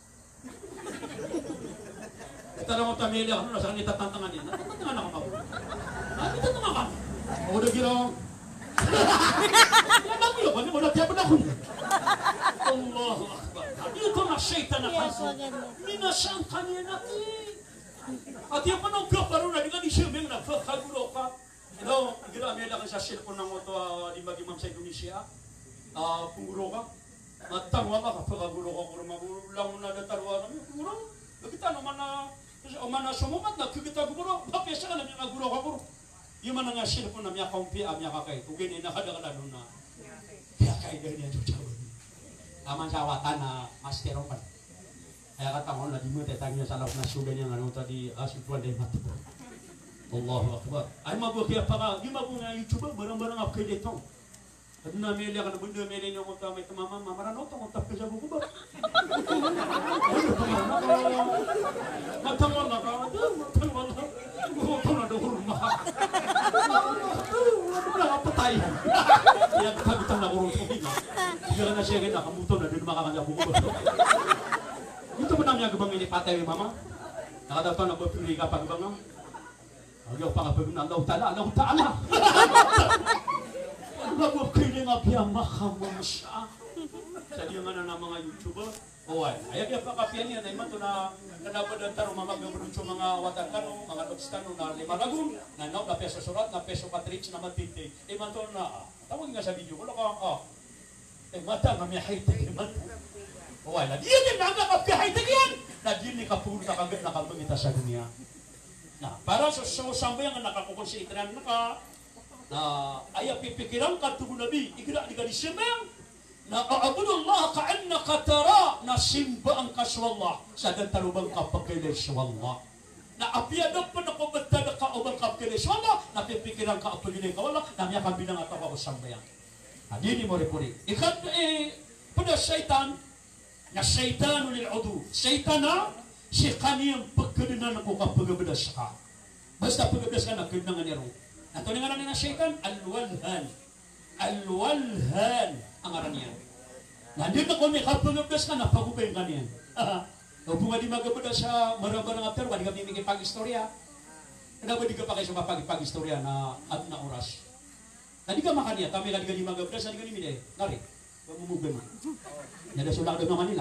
Kita na mo tamili ako na sa kanita tantangan yan. Natatangan ako ako. Natatangan ako. Ako na girong. Yan lang yun. Ano mo nagtiyapan ako. Allahu Akbar. Dito na syaitan na kanso. Minasang kanya natin. At yung panong kaparo na, di ka di siya may nagkakagulo ka. Ito, ginamit lang sa cellphone ng ito, di ba gimam sa Indonesia? Punguro ka. Matangwa ka, pagkagulo ka kung magulang mo na natarwa kami. Punguro, kita naman na, o man na sumumat na, kita guro, papesa ka na niya nagulo ka kuro. Yung man nga cellphone na miya kaumpi, miya kakay. Kung ganyan, nakadakala nun na, kaya kaya ganyan yung tawag. Aman sa awatan na master pa. Kaya katangon na di mo tetang niya sa loob na suga niya nga tadi asipwan day matubo. Allahu Akbar. Ay mabukiya pa ka. Di mabu nga YouTube barang-barang ap kay dito. At na meli ka na bunda meli niyo kung tamay tamama mamarano to kung tapos sa buko ba. Matangon na ka. Matangon na. Buko na do hurma. Wala ka patay. Yan kabitang na kurong tubig. Hindi ka na siya kaya nakamuto na din makakanya buko ba. Ito ba namin agabang inipatay yung mama? Nakadaptan na ba pili ka pag ibang ayaw pa nga pag na Allah ta'ala, Allah ta'ala! Ano ba ba pili nga biyang makamang siya? Sa diyo nga na ng mga YouTuber, o ay, ayaw pa kapiyan yan, ay man ito na kanabadan taro, mamagabunod sa mga watan taro, mga lobstano na lima lagun, na naw, na peso surat, na peso patrich, na matinte, ay man ito na, tawag nga sa video ko, laka, ah, ay mata, mamiyahit, ay mata. Wala, diyan din nagkakapihay yan. Na diyan ni kapuro na kagad nakamangita sa dunia. Na, para sa sumusamba yung nakakukonsidran na ka, na ayaw pipikiran ka tubo nabi, ikira di ka di simbang, na kaabudullah kaanna katara, na simba ang kaswallah, sa dantarubang kapagkiliswallah. Na apiyadap pa na kubatada ka ubang kapagkiliswallah, na pipikiran ka apagilin ka wala, na miya kami na nga tapakosamba yan. Na diyan ni mo repuri. Ikat, eh, pada syaitan, na syaitan ulil udu. Syaitan na si kaniyang pagkadinan ako kapag pagabadas ka. Basta pagabadas ka na, kinangan nero. Ato ni ngaran na syaitan, Al-Walhan. Al-Walhan ang ngaran niya. Nandiyan na kung may kapagabdas ka, napagubay ka niyan. Bunga di magabada sa marabang ng after, di kami may pag-istorya. Kenapa di ka pa kayo sa pag-istorya na at na oras? Nadi ka makanya, kami ka di magabdas, nadi ka ni Mide. Nari, mamumugan mo. Nada sulak doon naman nila.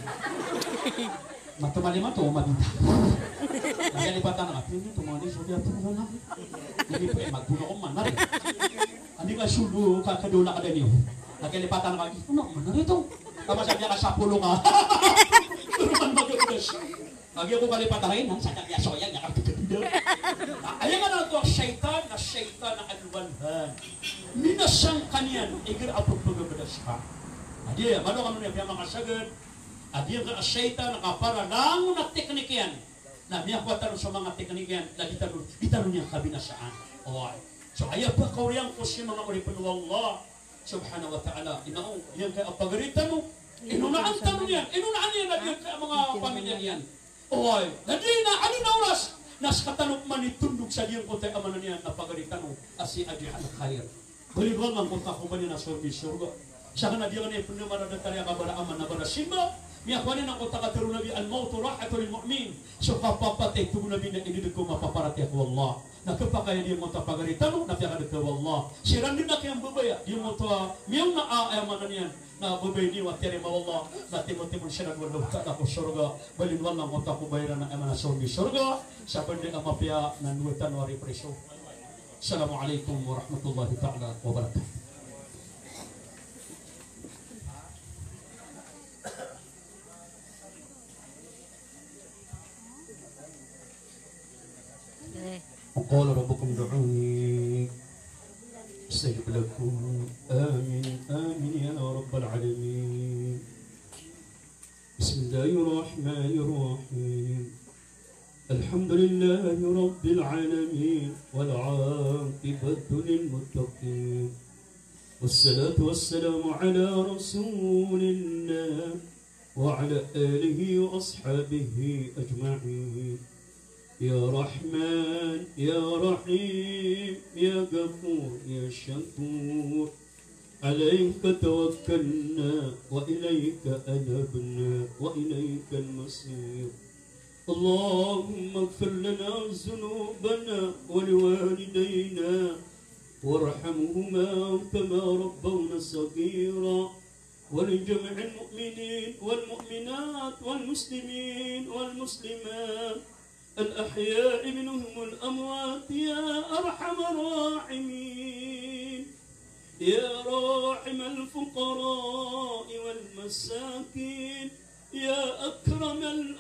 Matumali mato, mabita. Nagalipatan na nga, pinyo tumali, sabi ato na lang. Hindi po eh, magpuno ko man, nari. Hindi ka sulu, kakadula ka din yun. Nagalipatan na nga, puno man, nari ito. Tama sabi niya ka sa pulo ka. Turuan magabdas. Lagi ako kalipatahin, ha? Sa kagyasoyan, nakapagkabida. Ayan nga na ito ang syaitan na syaitan na Al-Walhan. Minasang kanyan, igir apog magabdas ka. Adi, mano ka nun yung mga sagad. Adi, ang syaitan na kapara lang na teknik yan. Na miya ko tanong sa mga teknik yan, na ditanong, ditanong niya kabinasaan. Oh, so, ayaw pa kauriyang ko si mga uripan wa Allah subhanahu wa ta'ala. Inaong, yan kaya apagaritan mo. Inunaan tanong yan. Inunaan yan na yan kaya mga pamilya yan. Oy, nadi na ani na oras nas katanok man itundog sa diyang kontay amanan niya napagalitan mo asi adi al khair. Balibang ang kontak ko man na sorbi surga. Sa kana diyan ni puno man na tariya ka bara aman na bara simba. Miya kwanin ang kontak ka nabi al maut rahatul lil mu'min. So kapapatay tugo nabi na ididig ko mapaparati ako Allah. Nakapakaya diyan mo ta pagalitan mo napya ka Allah. Siran din na kayang babaya diyan mo ta miyang na amanan niya. Na babay ni wa tere mawalla na timon-timon siya nagwalo ka ako surga balin wala mo ta ko bayran na amana sorbi surga sa pande ang mapya nan nutan wari preso. Assalamualaikum warahmatullahi taala wabarakatuh. وقال ربكم ادعوني استجب لكم آمين آمين يا رب العالمين. بسم الله الرحمن الرحيم. الحمد لله رب العالمين والعاقبة للمتقين والصلاة والسلام على رسول الله وعلى آله وأصحابه أجمعين. يا رحمن يا رحيم يا غفور يا شكور عليك توكلنا وإليك أنبنا وإليك المصير. اللهم اغفر لنا ذنوبنا ولوالدينا وارحمهما كما ربونا صغيرا ولجميع المؤمنين والمؤمنات والمسلمين والمسلمات الأحياء منهم الأموات يا أرحم الراحمين. يا راحم الفقراء والمساكين يا أكرم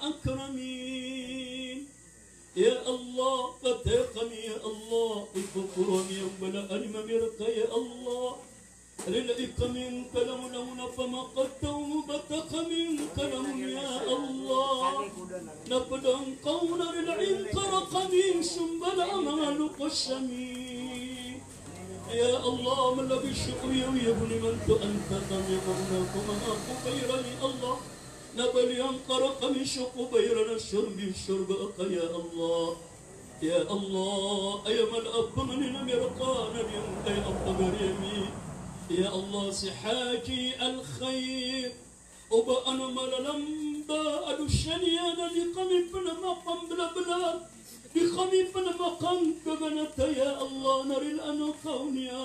الأكرمين. يا الله فتقم يا الله الفقراء يا بلا ألم مرق يا الله للئك منك لمنون فما قد توبتك منك لهم يا الله نبدأ قولا للعلك رقمين سنبل أمالك السمين. يا الله من لبي الشكر ويبني من أنت قم يموناك ومناك خيرا يا الله نبل ينقرق من شق بيرنا الشرب الشرب يا الله. يا الله أيما الأب من نمرقان اليوم أي أب يمين. يا الله سحاجي الخير وبأنا مللمبا أدوشنيانا لقمي بنا مقام بلا بلا لقمي بنا مقام ببنت يا الله نري الأنا قون يا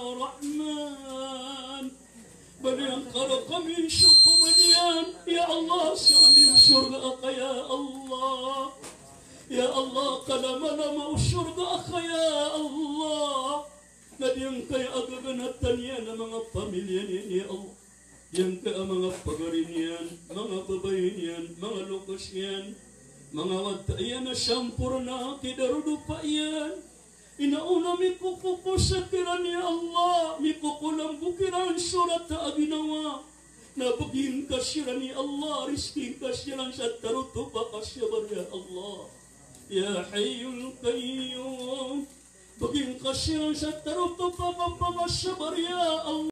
رحمن بل ينقرق من شق بنيان يا الله شرمي وشرق يا الله. يا الله قلمنا ما وشرق يا الله نادي ينكي أقبنا التنيان mga pamilyan ya Allah yangka mga pagarinyan mga babayin mga lukas yan mga watayan na syampurna kidarudupa yan inauna mi kukukusakiran ya Allah mi kukulang bukiran surat aginawa na baging kasiran ya Allah rizking kasiran sa tarutupa kasyabar ya Allah. Ya Hayyul Qayyum baging kasiran sa tarutupa kapamasyabar ya Allah.